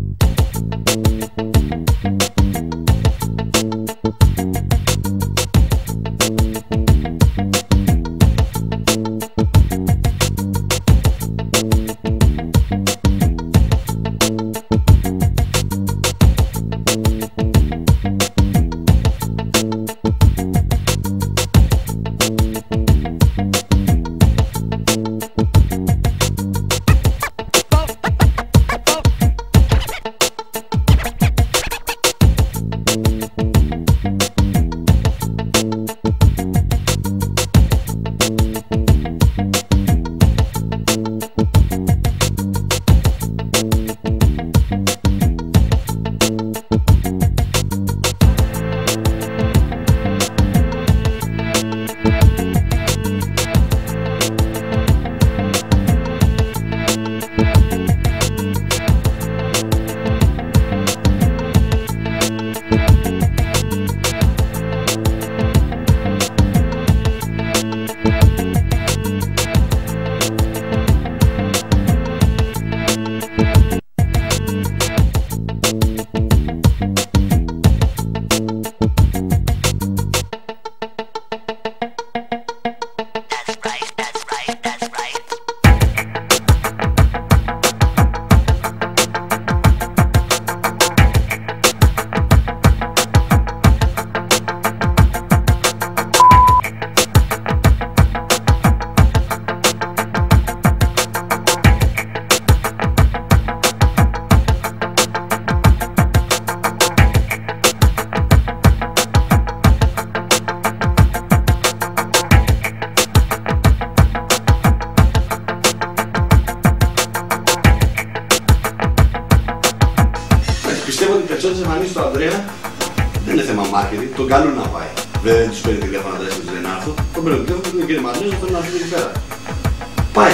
Πιστεύω ότι οι περισσότερες εμφανίσεις του Ανδρέα δεν είναι θέμα marketing, τον καλούν να πάει. Δεν τους παίρνει τηλέφωνο να τους λένε να έρθω. Τον παίρνει τηλέφωνο και τον κύριε Μαντρέζο θέλει να έρθει εκεί πέρα. Πάει.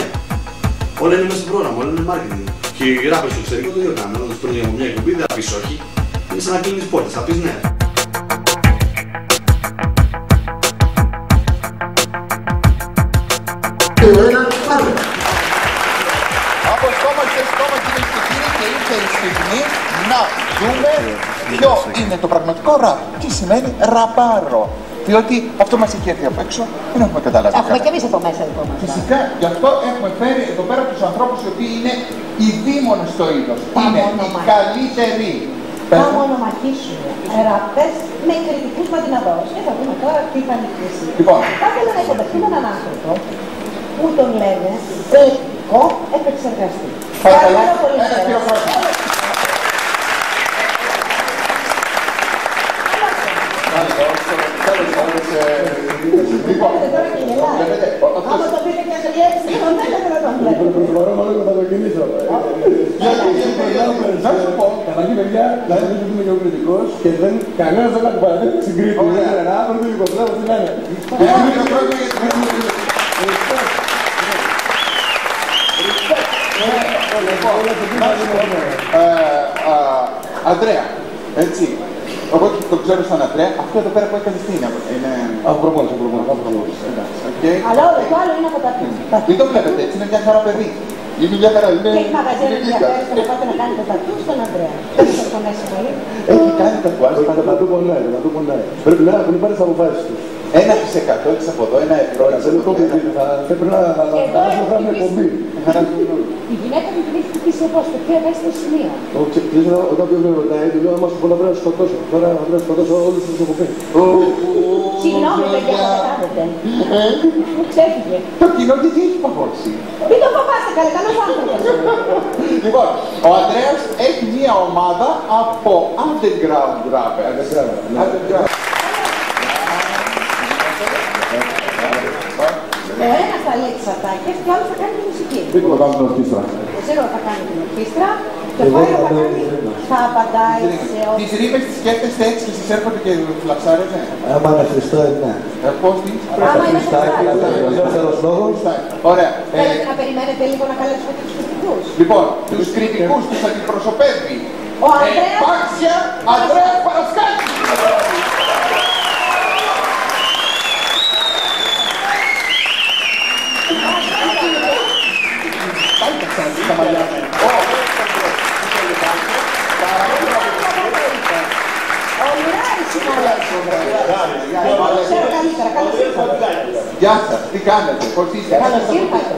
Όλα είναι μέσα στο πρόγραμμα, όλα είναι marketing. Και οι rappers στο εξωτερικό το ίδιο κάνουν. Όταν τους παίρνουν από μια εκπομπή δεν θα πεις όχι. Είναι σαν να κλείνεις πόρτες, θα πεις ναι. Από στόμα σε στόμα, κυρίες και κύριοι, και ήρθε η στιγμή να δούμε ποιο είναι το πραγματικό ραπ, τι σημαίνει ραπάρο. Διότι αυτό μας έχει έρθει από έξω, δεν έχουμε καταλάβει. Έχουμε και εμείς από μέσα δικό μας. Φυσικά, γι' αυτό έχουμε φέρει εδώ πέρα τους ανθρώπους οι οποίοι είναι οι δήμονες στο είδος. Είναι οι καλύτεροι. Θα μονομαχήσουμε ραπές με κριτικούς ματιναδόρους. Και θα δούμε τώρα τι θα νικήσει. Λοιπόν. Θα ήθελα να υποδεχτούμε έναν άνθρωπο που τον λένε εκλεκτικό επεξεργαστή. Παρακαλώ πολύ. Λοιπόν, άμα το πείτε και σε λέξη, δεν τον βλέπω. Προσβαρώ μάλλον να το κινήσω. Να σου πω, καταρχήν παιδιά, να δείτε ότι είμαι και ο κριτικός και κανένας δεν κάνει παραδέχει στην Κρήτη. Δεν είναι ένα άνθρωπο, δεν υποθέτω τι λένε. Αντρέα, έτσι. Εγώ το ξέρω σαν Αντρέα, αυτό εδώ πέρα που έκανε τι είναι. Από προπόνηση. Αλλά όλο το άλλο είναι από τα πίσω. Μην το βλέπετε έτσι, είναι μια χαρά παιδί. Είναι μια χαρά, είναι. Και έχει μαγαζίνο ενδιαφέρον να πάτε να κάνετε τατού στον Αντρέα. Δεν σας πονέσει πολύ. Έχει κάνει τατουάζ, τα του πονάει. Πρέπει να έχουν πάρει τις αποφάσεις τους. 1% έχεις από εδώ, 1 ευρώ. Πρέπει να κάνουμε εκπομπή. Η γυναίκα μου την έχει χτυπήσει εδώ στο πιο ευαίσθητο σημείο. Όταν πιο ρωτάει, του λέω άμα σου πω να πρέπει να σκοτώσω. Τώρα θα πρέπει να σκοτώσω όλους τους έχω πει. Συγγνώμη, παιδιά, θα κάνετε. Μου ξέφυγε. Το κοινό τι έχει παγώσει. Μην το φοβάστε, καλός άνθρωπος. Λοιπόν, ο Αντρέας έχει μια ομάδα από underground rapper. Ο ένας θα λέει τις ατάκες και ο άλλος θα κάνει τη μουσική. Δεν θα κάνουμε την ορχήστρα. Ο Ζέρο θα κάνει την ορχήστρα και ο Φάιρο θα απαντάει σε ό,τι. Τις ρήμες τις σκέφτεστε έτσι και σας έρχονται και φλαξάρες, ναι. Άμα είναι Χριστό, ναι. Πώς τι. Άμα είναι Χριστό. Ωραία. Θέλετε να περιμένετε λίγο να καλέσουμε τους κριτικούς. Λοιπόν, τους κριτικούς τους αντιπροσωπεύει ο Αντρέας Πάξια Αντρέας Παρασκάκης. Τα μαλλιά. Γεια σας, τι κάνετε, πώς είστε. Καλώς ήρθατε.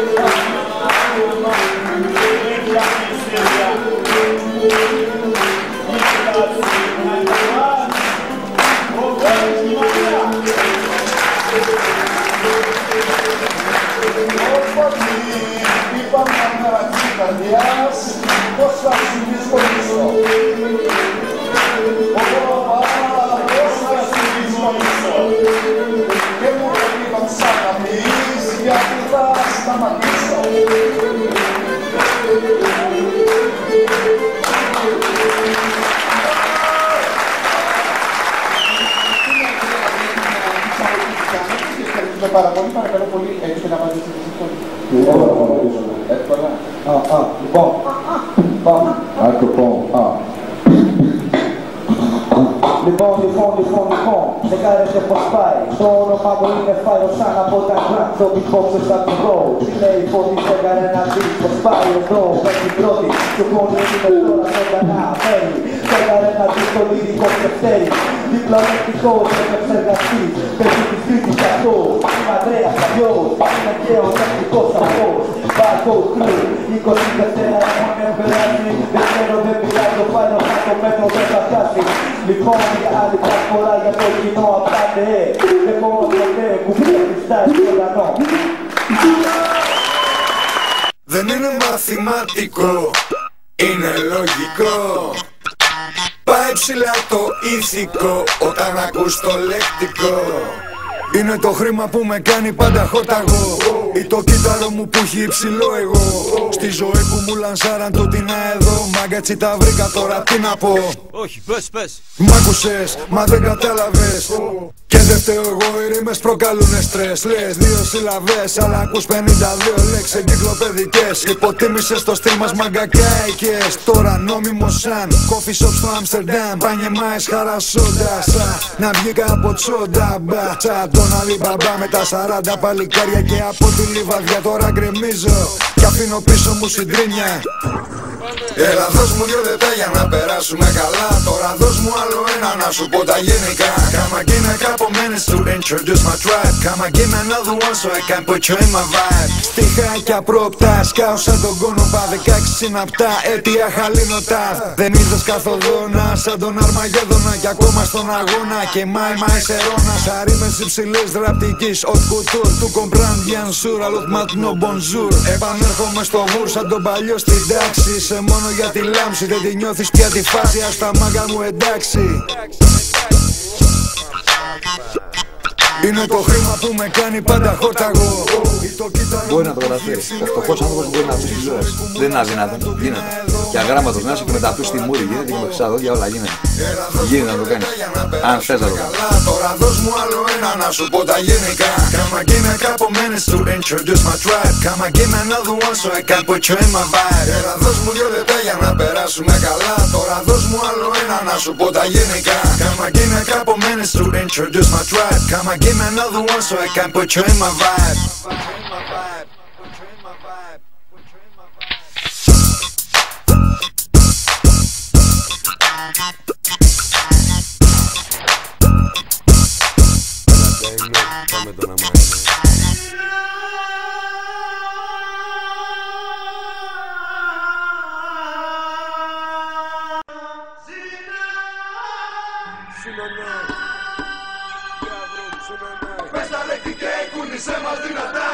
Είπαμε να μέρα της καρδιάς, πώς θα σου πεις πονήσω. Πώς θα σου πεις πονήσω. Και μου είπαν σαν να πεις, γιατί θα σταματήσω. Ευχαριστούμε πάρα πολύ, παρακαλώ πολύ, έχετε να απαντήσετε σε αυτό. Εύκολα. Λοιπόν. Λοιπόν, δεν κάνετε πως πάει. Το όνομα μου είναι Φάιρο σαν από τα grand. Το beatboxers από την road. Τι λέει φώτης έκανε να δεις πως πάει εδώ. Με την πρώτη, το πόνι είναι τώρα ζωντανά. Φέρει, έκανε να δεις το λυρικό ξεφτέρι. Διπλωματικός, επεξεργαστής. Πέφτει της Κρήτης αυτός. Είμαι Ανδρέας αλλιώς. Είμαι και ο τακτικός αυτός. Barcode crew, 24 έχουν περάσει. Δεν ξέρω, δεν πειράζει το πάνω σαν το μέτρο δεν θα φτάσει. Λοιπόν, για άλλη προσφορά για το κοινό απάτε. Δεν μπορώ ποτέ κουμπί πιστάει στο ουρανό. Δεν είναι μαθηματικό, είναι λογικό. Πάει ψηλά το ηθικό όταν ακούς το λεκτικό. Είναι το χρήμα που με κάνει πάντα χωταγό, ή το κύτταρο μου που έχει υψηλό εγώ. Στη ζωή που μου λανσάραν το τι να εδώ. Μαγκατσι τα βρήκα τώρα, τι να πω. Όχι, πες. Μ' άκουσες, μα δεν κατάλαβες. Και δεν φταίω εγώ, οι ρήμες προκαλούνε στρες. Λες 2 συλλαβές, αλλά ακούς 52 λέξεις εγκυκλοπαιδικές. Υποτίμησες το στυλ μας μαγκακάικες. Τώρα νόμιμο σαν coffee shop στο Άμστερνταμ. Πανιεμάες χαρασώντας, να βγήκα από τσόντα. Σαν τον Αλιμπαμπά με τα 40 παλικάρια. Και από τη λιβαδιά τώρα γκρεμίζω κι αφήνω πίσω μου συντρίμια. Έλα δώσ' μου 2 λεπτά για να περάσουμε καλά. Τώρα δώσ' μου άλλο ένα να σου πω τα γενικά. Come and give me a couple minutes to introduce my tribe. Come and give me another one so I can put you in my vibe. Στιχάκια προοπτά, σκάω σαν τον κόνοπα. 16 συναπτά, αίτια χαλίνωτα. Δεν είδες καθοδόνα σαν τον Αρμαγέδωνα. Κι ακόμα στον αγώνα και μάι σερώνα. Αρήμες υψηλής ραπτικής haute couture. Του comprend bien sûr, alors maintenant bonjour. Επανέρχομαι στο βουρ σαν τον παλιό στην τάξη. Σε μόνο για τη λάμψη, δεν τη νιώθεις πια τη φάση. Ας τα μάγκα μου εντάξει. Είναι το χρήμα που με κάνει πάντα χόρταγο. Μπορεί να το καταφέρει. Ο φτωχός άνθρωπος μπορεί να πει τις ζωές. Δεν είναι αδύνατο, γίνεται. Και αγράμματος να είσαι και με τα πεις στη μούρη γίνεται και με ξαδόντια όλα γίνεται. Γίνεται να το κάνεις. Αν θες να το κάνεις. Τώρα δώσ' μου άλλο ένα να σου πω τα γενικά. Come and give me a couple minutes to introduce my tribe. Come and give me another one so I can put you in my vibe. Έλα δώσ' μου 2 λεπτά για να περάσουμε καλά. Τώρα δώσ' μου άλλο ένα να σου πω τα γενικά. Come and give me a couple minutes to introduce my tribe. Come and give me another one so I can put you in my vibe. Πάμε το να Πες τα λέξη και κούνησέ μας δυνατά.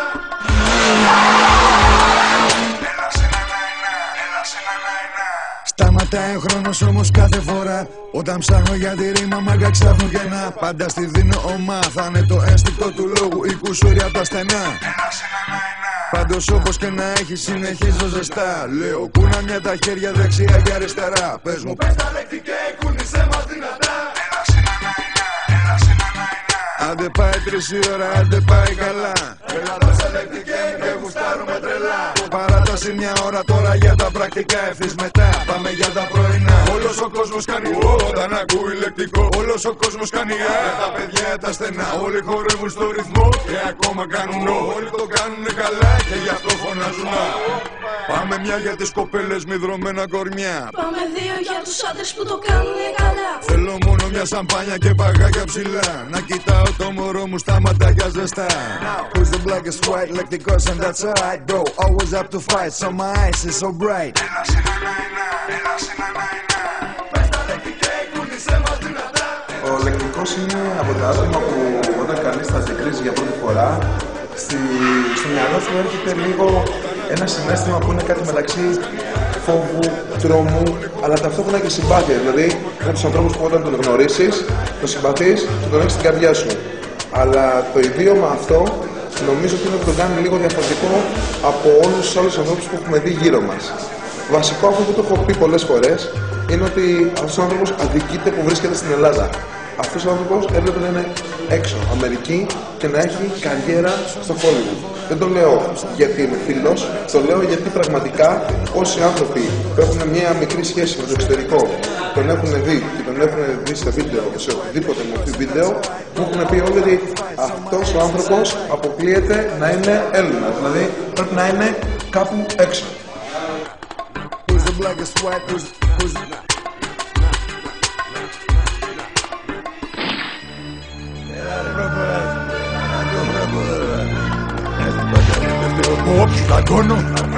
Σταματάει ο χρόνος όμως κάθε φορά. Όταν ψάχνω για τη ρήμα μάγκα ξάχνω κενά. Πάντα στη δίνω ομά, θα είναι το ένστικτο του λόγου. Η κουσούρια απ' τα στενά. Πάντως όπως και να έχει συνεχίζω ζεστά. Λέω κούνα μια τα χέρια δεξιά και αριστερά. Πες μου πες τα λέξη και κούνησέ μας δυνατά. Άντε πάει 3 η ώρα, άντε πάει καλά. Έλα δώσε λέξη και γουστάρουμε τρελά. Παράταση 1 ώρα τώρα για τα πρακτικά. Ευθύς μετά πάμε για τα πρωινά. Όλος ο κόσμος κάνει όταν ακούει λεκτικό. Όλος ο κόσμος κάνει με τα παιδιά τα στενά. Όλοι χορεύουν στο ρυθμό και ακόμα κάνουν όλοι το κάνουνε καλά και γι' αυτό φωνάζουν. Πάμε μια για τις κοπέλες με δρομένα κορμιά. Πάμε 2 για τους άντρες που το κάνουνε καλά. Θέλω μόνο μια σαμπάνια και παγάκια ψηλά. Να κοιτάω το μωρό μου στα ματάκια ζεστά. Who's the blackest white lacticos and that's alright bro. Always up to fight so my eyes is so bright. Ο λεκτικός είναι από τα άτομα που όταν κανείς θα ζεκρίζει για πρώτη φορά στο μυαλό σου έρχεται λίγο ένα συναίσθημα που είναι κάτι μεταξύ φόβου, τρόμου, αλλά ταυτόχρονα και συμπάθεια. Δηλαδή, είναι τους ανθρώπους που όταν τον γνωρίσεις, τον συμπαθείς και τον έχεις στην καρδιά σου. Αλλά το ιδίωμα αυτό νομίζω ότι είναι που τον κάνει λίγο διαφορετικό από όλους τους άλλους ανθρώπους που έχουμε δει γύρω μας. Βασικό, αυτό που το έχω πει πολλές φορές, είναι ότι αυτός ο άνθρωπος αδικείται που βρίσκεται στην Ελλάδα. Αυτός ο άνθρωπος έπρεπε να είναι έξω, Αμερική, και να έχει καριέρα στο Hollywood. Δεν το λέω γιατί είμαι φίλος, το λέω γιατί πραγματικά όσοι άνθρωποι που έχουν μια μικρή σχέση με το εξωτερικό τον έχουν δει και τον έχουν δει σε βίντεο, σε οποιοδήποτε μορφή βίντεο, μου έχουν πει όλοι ότι αυτός ο άνθρωπος αποκλείεται να είναι Έλληνας, δηλαδή πρέπει να είναι κάπου έξω. Όποιος δαγκώνω.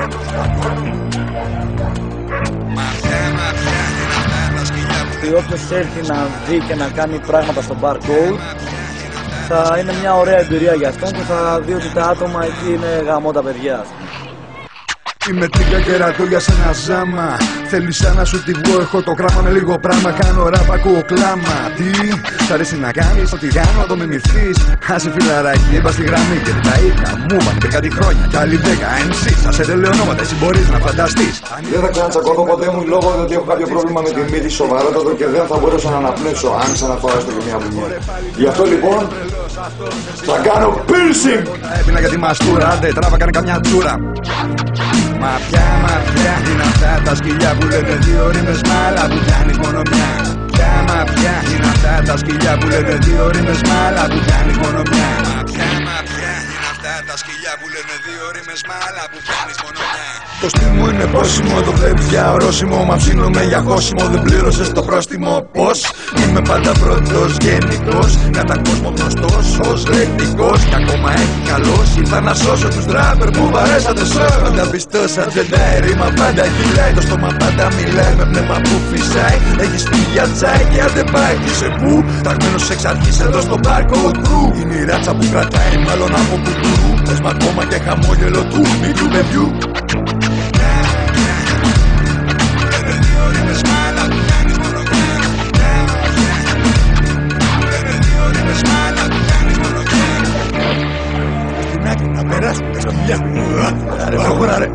Όποιος έρθει να δει και να κάνει πράγματα στο barcode θα είναι μια ωραία εμπειρία για αυτόν και θα δει ότι τα άτομα εκεί είναι γαμώτα παιδιά. Είμαι τίγκα και ρατώ για σένα ζάμα. Θέλεις να σου τη βγω, έχω το γράμμα με λίγο πράγμα. Κάνω ραπ, ακούω κλάμα. Τι, σ' αρέσει να κάνεις, ό,τι κάνω, το μιμηθείς. Άσε φιλαράκι, έμπα στη γραμμή και τα ίδια μου είπαν πριν κάτι χρόνια. Κι άλλοι 10 MC, θα σε τελεονόματα, εσύ μπορείς να φανταστείς. Δεν θα ξανατσακωθώ ποτέ μου λόγω ότι έχω κάποιο πρόβλημα με τη μύτη σοβαρότατο και δεν θα μπορέσω να αναπνεύσω αν ξαναφάω έστω και μια μπουνιά. Γι' αυτό λοιπόν θα κάνω piercing. Έπινα για τη μαστούρα, άντε τράβα κάνε καμιά τσούρα. Μαφιά, μαφιά, είναι αυτά τα σκυλιά που λέτε 2 ρήμες μάλα που κάνεις μόνο μια. Μαφιά, μαφιά, είναι αυτά τα σκυλιά που λέτε 2 ρήμες μάλα που κάνεις μόνο μια. Μαφιά, μαφιά, είναι αυτά αριστερά τα σκυλιά που λένε δύο ρήμες μάλα που πιάνεις μόνο μια. Το στυλ μου είναι πόσιμο, το βλέπεις για ορόσημο. Μα ψήνομαι για χώσιμο, δεν πλήρωσες το πρόστιμο. Πως είμαι πάντα πρώτος γενικός, κατά κόσμο γνωστός ως λεκτικός. Κι ακόμα έχει καλός, ήρθα να σώσω τους τράπερ που βαρέσατε σως. Πάντα πιστός σαν τζεντάι, ρήμα πάντα κυλάει. Το στόμα πάντα μιλάει με πνεύμα που φυσάει. Έχεις πει για τσάι και αν δεν πάει είσαι που. Ταγμένος εξ αρχής εδώ στο πάρκο κρου. Είναι η ράτσα που κρατάει μάλλον από κουτουρού. Πες μ' ακόμα και χαμόγελο του μικρού παιδιού. Να περάσουν τα σκυλιά. Προχώρα ρε.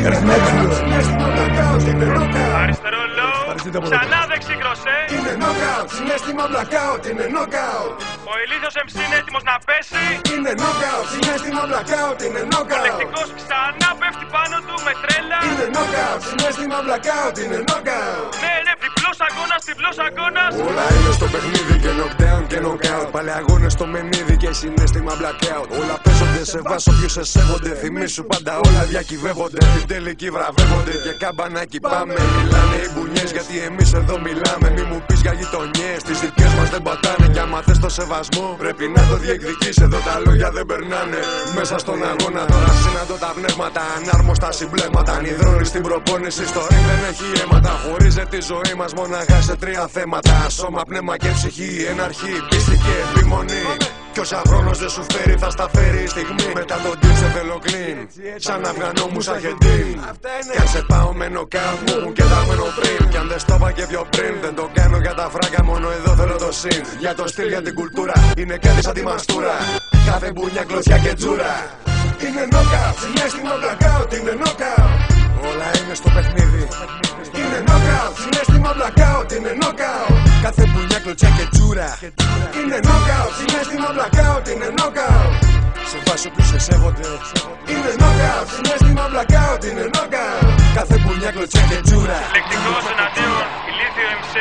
Αριστερό low, ξανά δεξί κροσέ. Είναι knockout, συναίσθημα blackout, είναι knockout. Ο Ηλίθιος MC είναι έτοιμος να πέσει. Είναι knockout, συναίσθημα blackout, είναι knockout. Ο Λεκτικός ξανά πέφτει πάνω του με τρέλα. Είναι knockout, συναίσθημα blackout, είναι knockout. Ναι, διπλός αγώνας, διπλός αγώνας. Όλα είναι στο παιχνίδι και knockdown και knockout. Πάλι αγώνες στο μενίδι και συναίσθημα blackout. Όλα παίζονται σε βάσο, ποιους σε σέβονται. Θυμήσου πάντα όλα διακυβεύονται. Την τελική βραβεύονται και κάμπανάκι πάμε. Μιλάνε οι μπουνιές γιατί εμείς εδώ μιλάμε. Μη μου πεις για γειτονιές, τις δικές μας δεν πατάνε. Κι άμα θες το σεβασμό πρέπει να το διεκδικείς. Εδώ τα λόγια δεν περνάνε. Μέσα στον αγώνα τώρα συναντώ τα πνεύματα. Ανάρμοστα συμπλέγματα. Ανυδρώνει στην προπόνηση. Στο ring δεν έχει αίματα. Χωρίζεται τη ζωή μας μονάχα σε τρία θέματα. Σώμα, πνεύμα και ψυχή. Εναρχή, πίστη και επιμονή. Κι όσα χρόνος δεν σου φέρει θα στα φέρει η στιγμή. Μετά τον deal σε θέλω clean. Σαν Αφγανό μου σαν χεντίν. Κι αν σε πάω με νοκάουτ μου έχουν και δάμενο πριν. Κι αν δεν στο είπα και πιο πριν. Δεν το κάνω για τα φράγκα, μόνο εδώ θέλω το συν. Για το στυλ, για την κουλτούρα. Είναι κάτι σαν τη μαστούρα. Κάθε μπουνιά, κλωτσιά και τζούρα. Είναι knockout, συναίσθημα blackout, είναι knockout. Όλα είναι στο παιχνίδι. Είναι knockout, συναίσθημα blackout, είναι knockout. Κάθε μπουνιά, κλωτσιά και τζούρα. Είναι knockout, συναίσθημα blackout, είναι knockout. Σε βάσο που σε σέβονται. Είναι knockout, συναίσθημα blackout, είναι knockout. Κάθε μπουνιά, κλωτσιά και τζούρα. Λεκτικός εναντίον Ηλίθιο MC.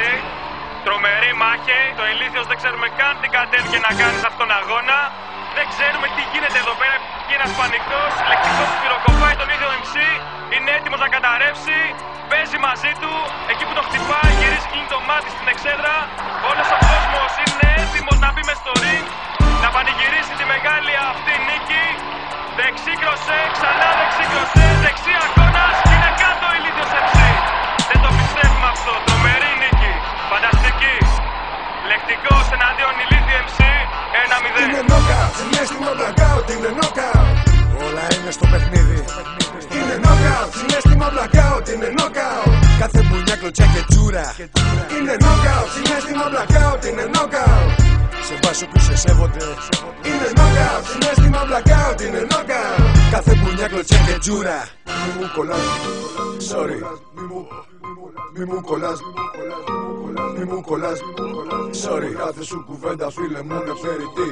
Τρομερή μάχη. Το Ηλίθιος δεν ξέρουμε καν τι κατέβηκε να κάνει σε αυτόν τον αγώνα. Δεν ξέρουμε τι γίνεται εδώ πέρα. Και ένας πανικός. Λεκτικός πυροκοπάει τον ίδιο MC. Είναι έτοιμος να καταρρεύσει. Παίζει μαζί του. Εκεί που το χτυπάει, γυρίζει, κλείνει το μάτι στην εξέδρα. Όλος ο κόσμος είναι έτοιμος να μπει μες στο ring. Να πανηγυρίσει τη μεγάλη αυτή νίκη. Δεξί κροσέ, ξανά δεξί κροσέ. Δεξί αγώνας. Είναι κάτω ο Ηλίθιος MC. Δεν το πιστεύουμε αυτό. Τρομερή νίκη. Φανταστική. Λεκτικός εναντίον Ηλίθιου MC. 1-0. Είναι knockout, συναίσθημα blackout, είναι knockout. Όλα είναι στο παιχνίδι. Είναι knockout, συναίσθημα blackout, είναι knockout. Κάθε μπουνιά, κλωτσιά και τζούρα. Είναι knockout, συναίσθημα blackout, είναι knockout. Σε βάσο που σε σέβονται. Είναι knockout, συναίσθημα blackout, είναι knockout. Κάθε μπουνιά, κλωτσιά και τζούρα. Μη μου κολλάς, sorry. Μη μου κολλάς, μη μου κολλάς, sorry. Κάθε σου κουβέντα φίλε μου είναι περιττή.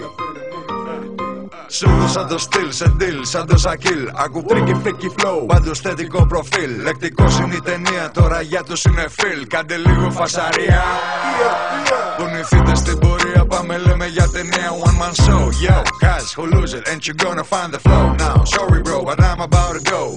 Σου δώσα το στυλ σε deal, σαν το Σακίλ. Ακού φρίκι φρίκι flow, πάντως θετικό προφίλ. Λεκτικός είναι η ταινία, τώρα για τους είναι φιλ. Κάντε λίγο φασαρία. Πονηθείτε στην πορεία, πάμε λέμε για ταινία. One man show, yo, guys who lose it, ain't you gonna find the flow now? Sorry bro, but I'm about to go.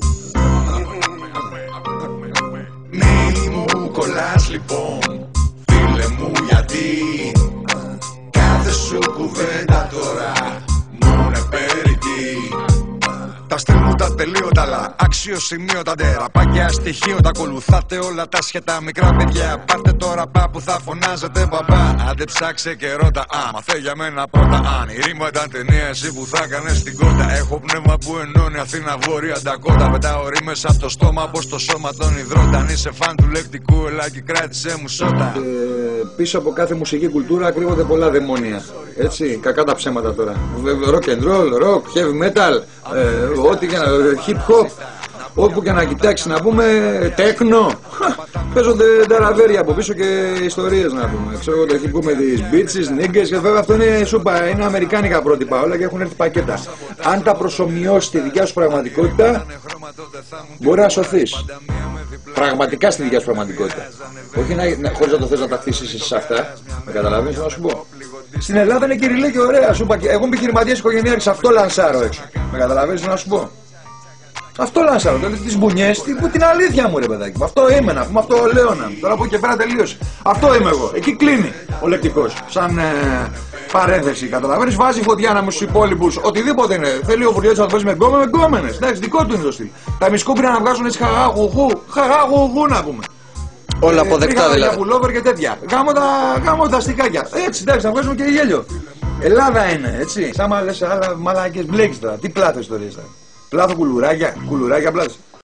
Μη μου κολλάς λοιπόν, φίλε μου, γιατί κάθε σου κουβέντα τώρα μου είναι περιττή. Τα στυλ μου τα τελείωτα, αλλά αξιοσημείωτα ντεραπάκια στοιχείωτα. Ακολουθάτε όλα τα σχετά μικρά παιδιά. Πάρτε τώρα πά που θα φωνάζετε μπαμπά. Άντε ψάξε και ρώτα, μαθέ για μένα πρώτα. Αν η ρήμα ήταν ταινία, εσύ που θα κάνες την κότα. Έχω πνεύμα που ενώνει Αθήνα, Βόρεια, Ντακότα. Πετάω ρήμες από το στόμα, από το σώμα των υδρότα. Αν είσαι φαν του λεκτικού, έλα και κράτησε μου σώτα. Πίσω από κάθε μουσική κουλτούρα κρύβονται πολλά δαιμόνια. Έτσι, κακά τα ψέματα τώρα. Rock and roll, rock, heavy metal, ό,τι και να, hip hop, όπου και να κοιτάξει να πούμε, τέκνο. Παίζονται ταραβέρια από πίσω και ιστορίες να πούμε. Ξέρω το hip hop με τις bitches, niggas και βέβαια αυτό είναι σούπα, είναι αμερικάνικα πρότυπα όλα και έχουν έρθει πακέτα. Αν τα προσομοιώσεις στη δικιά σου πραγματικότητα, μπορεί να σωθείς. Πραγματικά στη δικιά σου πραγματικότητα. Όχι χωρίς να το θες να τα χτίσεις σε αυτά. Με καταλαβαίνεις να σου πω. Στην Ελλάδα είναι κυριλέ και ωραία. Εγώ είμαι επιχειρηματίας οικογενειάρχης, αυτό λανσάρω έξω. Με καταλαβαίνεις να σου πω. Αυτό Λάνσαρο, δηλαδή τις μπουνιές, την αλήθεια μου ρε παιδάκι. Αυτό είμαι να πούμε, αυτό λέω να. Τώρα από εκεί και πέρα τελείωσε. Αυτό είμαι εγώ. Εκεί κλείνει ο λεκτικός. Σαν παρένθεση, καταλαβαίνεις, βάζει φωτιά να μου στους υπόλοιπους. Οτιδήποτε είναι. Θέλει ο Βουριώτης να το παίζει με γκόμενες. Εντάξει, δικό του είναι το στυλ. Τα μισκούπρινα να βγάζουν έτσι χαγάγουγου να πούμε. Όλα αποδεκτά δηλαδή. Για πουλόβερ και τέτοια. Γάμω τα αστικάκια. Έτσι, εντάξει, να βγάζουμε και γέλιο. Ελλάδα είναι, έτσι. Σαν λες άλλα μαλάκες μπλέκεις τώρα. Τι πλάτες τώρα. Πλάθο κουλουράκια πλάτες.